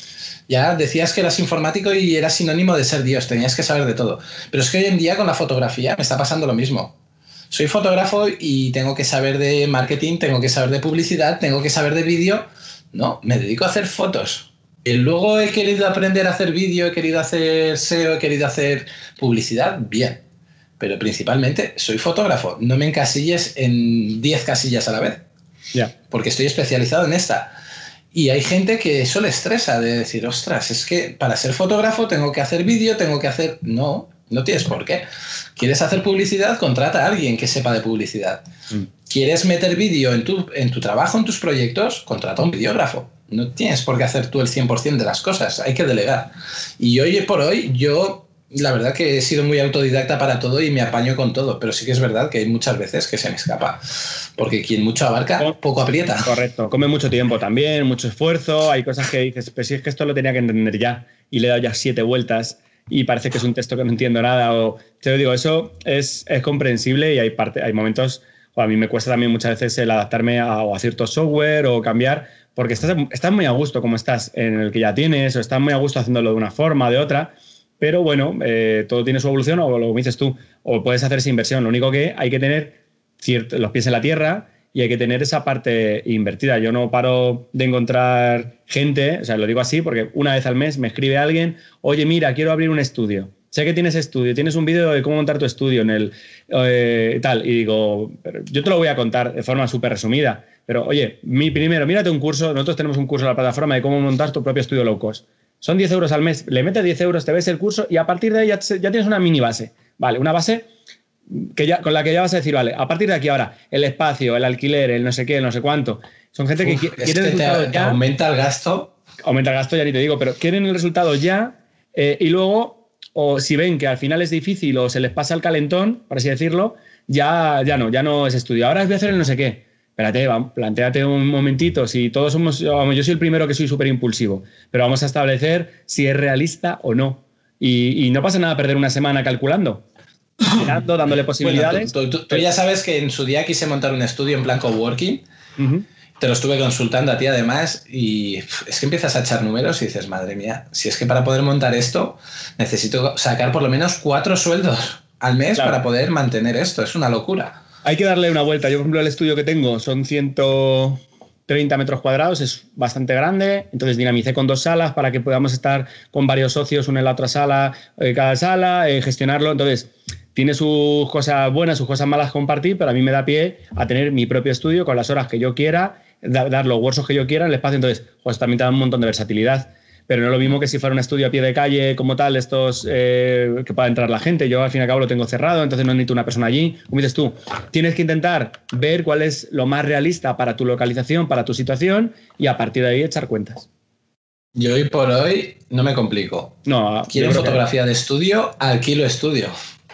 Ya decías que eras informático y era sinónimo de ser Dios, tenías que saber de todo. Pero es que hoy en día con la fotografía me está pasando lo mismo. Soy fotógrafo y tengo que saber de marketing, tengo que saber de publicidad, tengo que saber de vídeo. No, me dedico a hacer fotos. Y luego he querido aprender a hacer vídeo, he querido hacer S E O, he querido hacer publicidad, bien. Pero principalmente soy fotógrafo. No me encasilles en diez casillas a la vez. Yeah. Porque estoy especializado en esta. Y hay gente que eso le estresa de decir, ostras, es que para ser fotógrafo tengo que hacer vídeo, tengo que hacer... No, no tienes por qué. ¿Quieres hacer publicidad? Contrata a alguien que sepa de publicidad. Mm. ¿Quieres meter vídeo en tu, en tu trabajo, en tus proyectos? Contrata a un videógrafo. No tienes por qué hacer tú el cien por ciento de las cosas. Hay que delegar. Y hoy por hoy, yo la verdad que he sido muy autodidacta para todo y me apaño con todo. Pero sí que es verdad que hay muchas veces que se me escapa. Porque quien mucho abarca, poco aprieta. Correcto. Come mucho tiempo también, mucho esfuerzo. Hay cosas que dices, pues si es que esto lo tenía que entender ya. Y le he dado ya siete vueltas. Y parece que es un texto que no entiendo nada. O, te lo digo, eso es, es comprensible y hay, parte, hay momentos... O a mí me cuesta también muchas veces el adaptarme a, a cierto software o cambiar, porque estás, estás muy a gusto como estás en el que ya tienes, o estás muy a gusto haciéndolo de una forma o de otra, pero bueno, eh, todo tiene su evolución, o lo que dices tú, o puedes hacer esa inversión. Lo único que hay que tener cierto, los pies en la tierra y hay que tener esa parte invertida. Yo no paro de encontrar gente, o sea, lo digo así porque una vez al mes me escribe alguien, oye, mira, quiero abrir un estudio. Sé que tienes estudio, tienes un vídeo de cómo montar tu estudio en el eh, tal, y digo, pero yo te lo voy a contar de forma súper resumida, pero oye, mi, primero, mírate un curso, nosotros tenemos un curso en la plataforma de cómo montar tu propio estudio low cost. Son diez euros al mes, le metes diez euros, te ves el curso y a partir de ahí ya, ya tienes una mini base, ¿vale? Una base que ya, con la que ya vas a decir, vale, a partir de aquí ahora, el espacio, el alquiler, el no sé qué, el no sé cuánto, son gente Uf, que quiere el resultado te, te ya. Aumenta el gasto. Aumenta el gasto, ya ni te digo, pero quieren el resultado ya eh, y luego... O si ven que al final es difícil o se les pasa el calentón, por así decirlo, ya, ya no, ya no es estudio. Ahora voy a hacer el no sé qué. Espérate, va, plantéate un momentito. Si todos somos, vamos, yo soy el primero que soy súper impulsivo, pero vamos a establecer si es realista o no. Y, y no pasa nada perder una semana calculando, mirando, dándole posibilidades. Bueno, tú, tú, tú ya sabes que en su día quise montar un estudio en plan coworking. Uh-huh. Te lo estuve consultando a ti además y es que empiezas a echar números y dices, madre mía, si es que para poder montar esto necesito sacar por lo menos cuatro sueldos al mes, claro, para poder mantener esto. Es una locura. Hay que darle una vuelta. Yo, por ejemplo, el estudio que tengo son ciento treinta metros cuadrados, es bastante grande, entonces dinamicé con dos salas para que podamos estar con varios socios, una en la otra sala, eh, cada sala, eh, gestionarlo. Entonces, tiene sus cosas buenas, sus cosas malas compartir, pero a mí me da pie a tener mi propio estudio con las horas que yo quiera, dar los workshops que yo quiera, el espacio. Entonces, pues también te da un montón de versatilidad. Pero no es lo mismo que si fuera un estudio a pie de calle como tal, estos eh, que pueda entrar la gente. Yo al fin y al cabo lo tengo cerrado, entonces no necesito una persona allí. Como dices tú, tienes que intentar ver cuál es lo más realista para tu localización, para tu situación, y a partir de ahí echar cuentas. Yo hoy por hoy no me complico. No, quiero fotografía que... de estudio, alquilo estudio.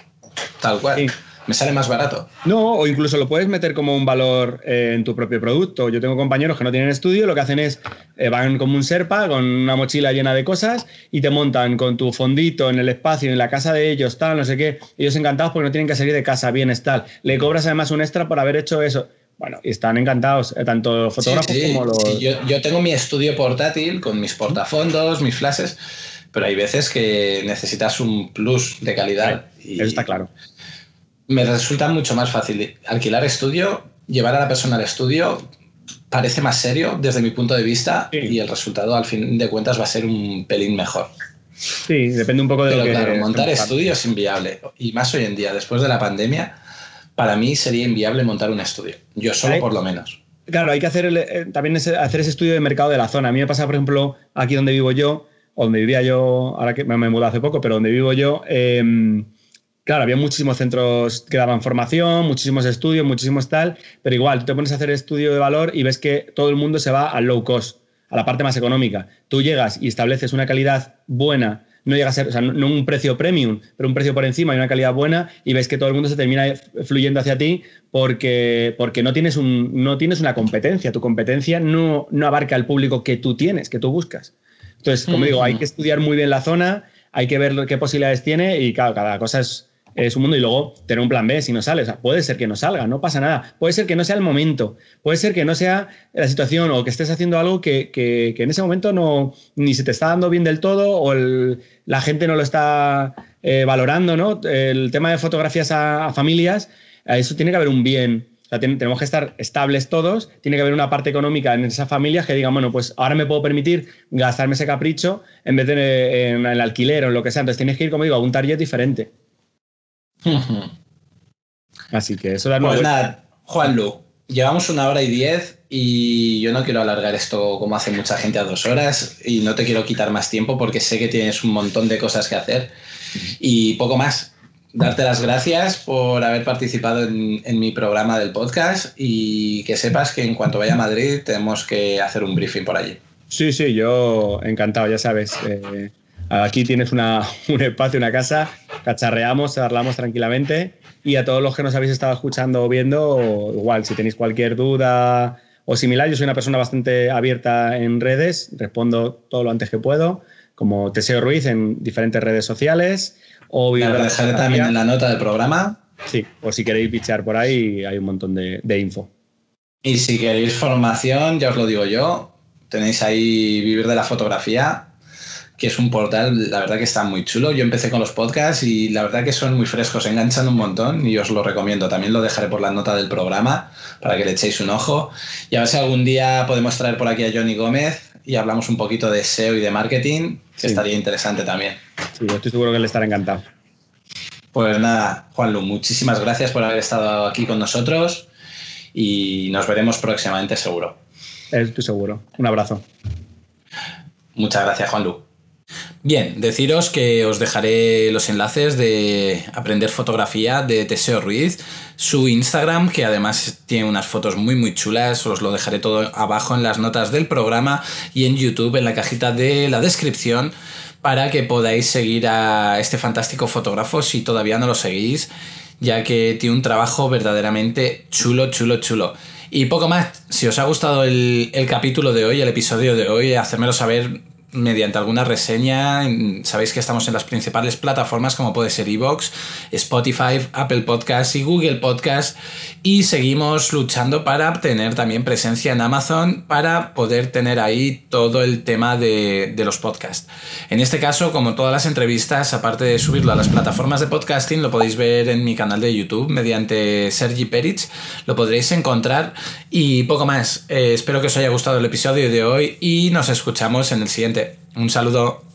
Tal cual. Sí. Me sale más barato. No, o incluso lo puedes meter como un valor eh, en tu propio producto. Yo tengo compañeros que no tienen estudio, lo que hacen es, eh, van como un Sherpa con una mochila llena de cosas y te montan con tu fondito en el espacio, en la casa de ellos, tal, no sé qué. Ellos encantados porque no tienen que salir de casa, bien es tal. Le cobras además un extra por haber hecho eso. Bueno, y están encantados, eh, tanto fotógrafos sí, sí, como los... Sí, yo, yo tengo mi estudio portátil con mis portafondos, mis flashes, pero hay veces que necesitas un plus de calidad. Sí, y... Eso está claro. Me resulta mucho más fácil alquilar estudio, llevar a la persona al estudio, parece más serio desde mi punto de vista sí. y el resultado al fin de cuentas va a ser un pelín mejor. Sí, depende un poco de Pero lo que... claro, montar estudios es inviable. Y más hoy en día, después de la pandemia, para mí sería inviable montar un estudio. Yo solo, por lo menos. Claro, hay que hacer el, también ese, hacer ese estudio de mercado de la zona. A mí me pasa, por ejemplo, aquí donde vivo yo, o donde vivía yo, ahora que me, me mudé hace poco, pero donde vivo yo, eh, claro, había muchísimos centros que daban formación, muchísimos estudios, muchísimos tal, pero igual, tú te pones a hacer estudio de valor y ves que todo el mundo se va al low cost, a la parte más económica. Tú llegas y estableces una calidad buena, no llega a ser, o sea, no, no un precio premium, pero un precio por encima y una calidad buena, y ves que todo el mundo se termina fluyendo hacia ti porque, porque no, tienes un, no tienes una competencia. Tu competencia no, no abarca el público que tú tienes, que tú buscas. Entonces, como digo, hay que estudiar muy bien la zona, hay que ver qué posibilidades tiene y claro, cada cosa es, es un mundo y luego tener un plan B si no sale. O sea, puede ser que no salga, no pasa nada. Puede ser que no sea el momento, puede ser que no sea la situación o que estés haciendo algo que, que, que en ese momento no, ni se te está dando bien del todo o el, la gente no lo está eh, valorando, ¿no? El tema de fotografías a, a familias, a eso tiene que haber un bien. O sea, ten, tenemos que estar estables todos, tiene que haber una parte económica en esas familias que digan, bueno, pues ahora me puedo permitir gastarme ese capricho en vez de en, en el alquiler o en lo que sea. Entonces tienes que ir, como digo, a un target diferente. Así que eso da Pues vuelta. Nada, Juanlu, llevamos una hora y diez y yo no quiero alargar esto como hace mucha gente a dos horas y no te quiero quitar más tiempo porque sé que tienes un montón de cosas que hacer y poco más. Darte las gracias por haber participado en, en mi programa del podcast y que sepas que en cuanto vaya a Madrid tenemos que hacer un briefing por allí. Sí, sí, yo encantado, ya sabes. Eh, aquí tienes una, un espacio, una casa, cacharreamos, charlamos tranquilamente y a todos los que nos habéis estado escuchando o viendo, igual, si tenéis cualquier duda o similar, yo soy una persona bastante abierta en redes, respondo todo lo antes que puedo, como Teseo Ruiz en diferentes redes sociales. O la dejaré también en la nota del programa. Sí, o si queréis bichear por ahí, hay un montón de, de info. Y si queréis formación, ya os lo digo yo, tenéis ahí Vivir de la Fotografía, que es un portal, la verdad que está muy chulo. Yo empecé con los podcasts y la verdad que son muy frescos, enganchan un montón y os lo recomiendo. También lo dejaré por la nota del programa para que le echéis un ojo. Y a ver si algún día podemos traer por aquí a Johnny Gómez y hablamos un poquito de S E O y de marketing, que sí. Estaría interesante también. Sí, yo estoy seguro que él estará encantado. Pues nada, Juanlu, muchísimas gracias por haber estado aquí con nosotros y nos veremos próximamente seguro. Estoy seguro. Un abrazo. Muchas gracias, Juanlu. Bien, deciros que os dejaré los enlaces de Aprender Fotografía de Teseo Ruiz, su Instagram, que además tiene unas fotos muy muy chulas, os lo dejaré todo abajo en las notas del programa y en YouTube en la cajita de la descripción para que podáis seguir a este fantástico fotógrafo si todavía no lo seguís, ya que tiene un trabajo verdaderamente chulo, chulo, chulo. Y poco más, si os ha gustado el, el capítulo de hoy, el episodio de hoy, hacérmelo saber mediante alguna reseña. Sabéis que estamos en las principales plataformas como puede ser iVoox, Spotify, Apple Podcasts y Google Podcasts y seguimos luchando para tener también presencia en Amazon para poder tener ahí todo el tema de, de los podcasts. En este caso, como todas las entrevistas, aparte de subirlo a las plataformas de podcasting, lo podéis ver en mi canal de YouTube mediante Sergi Peric, lo podréis encontrar y poco más. Eh, espero que os haya gustado el episodio de hoy y nos escuchamos en el siguiente. Un saludo.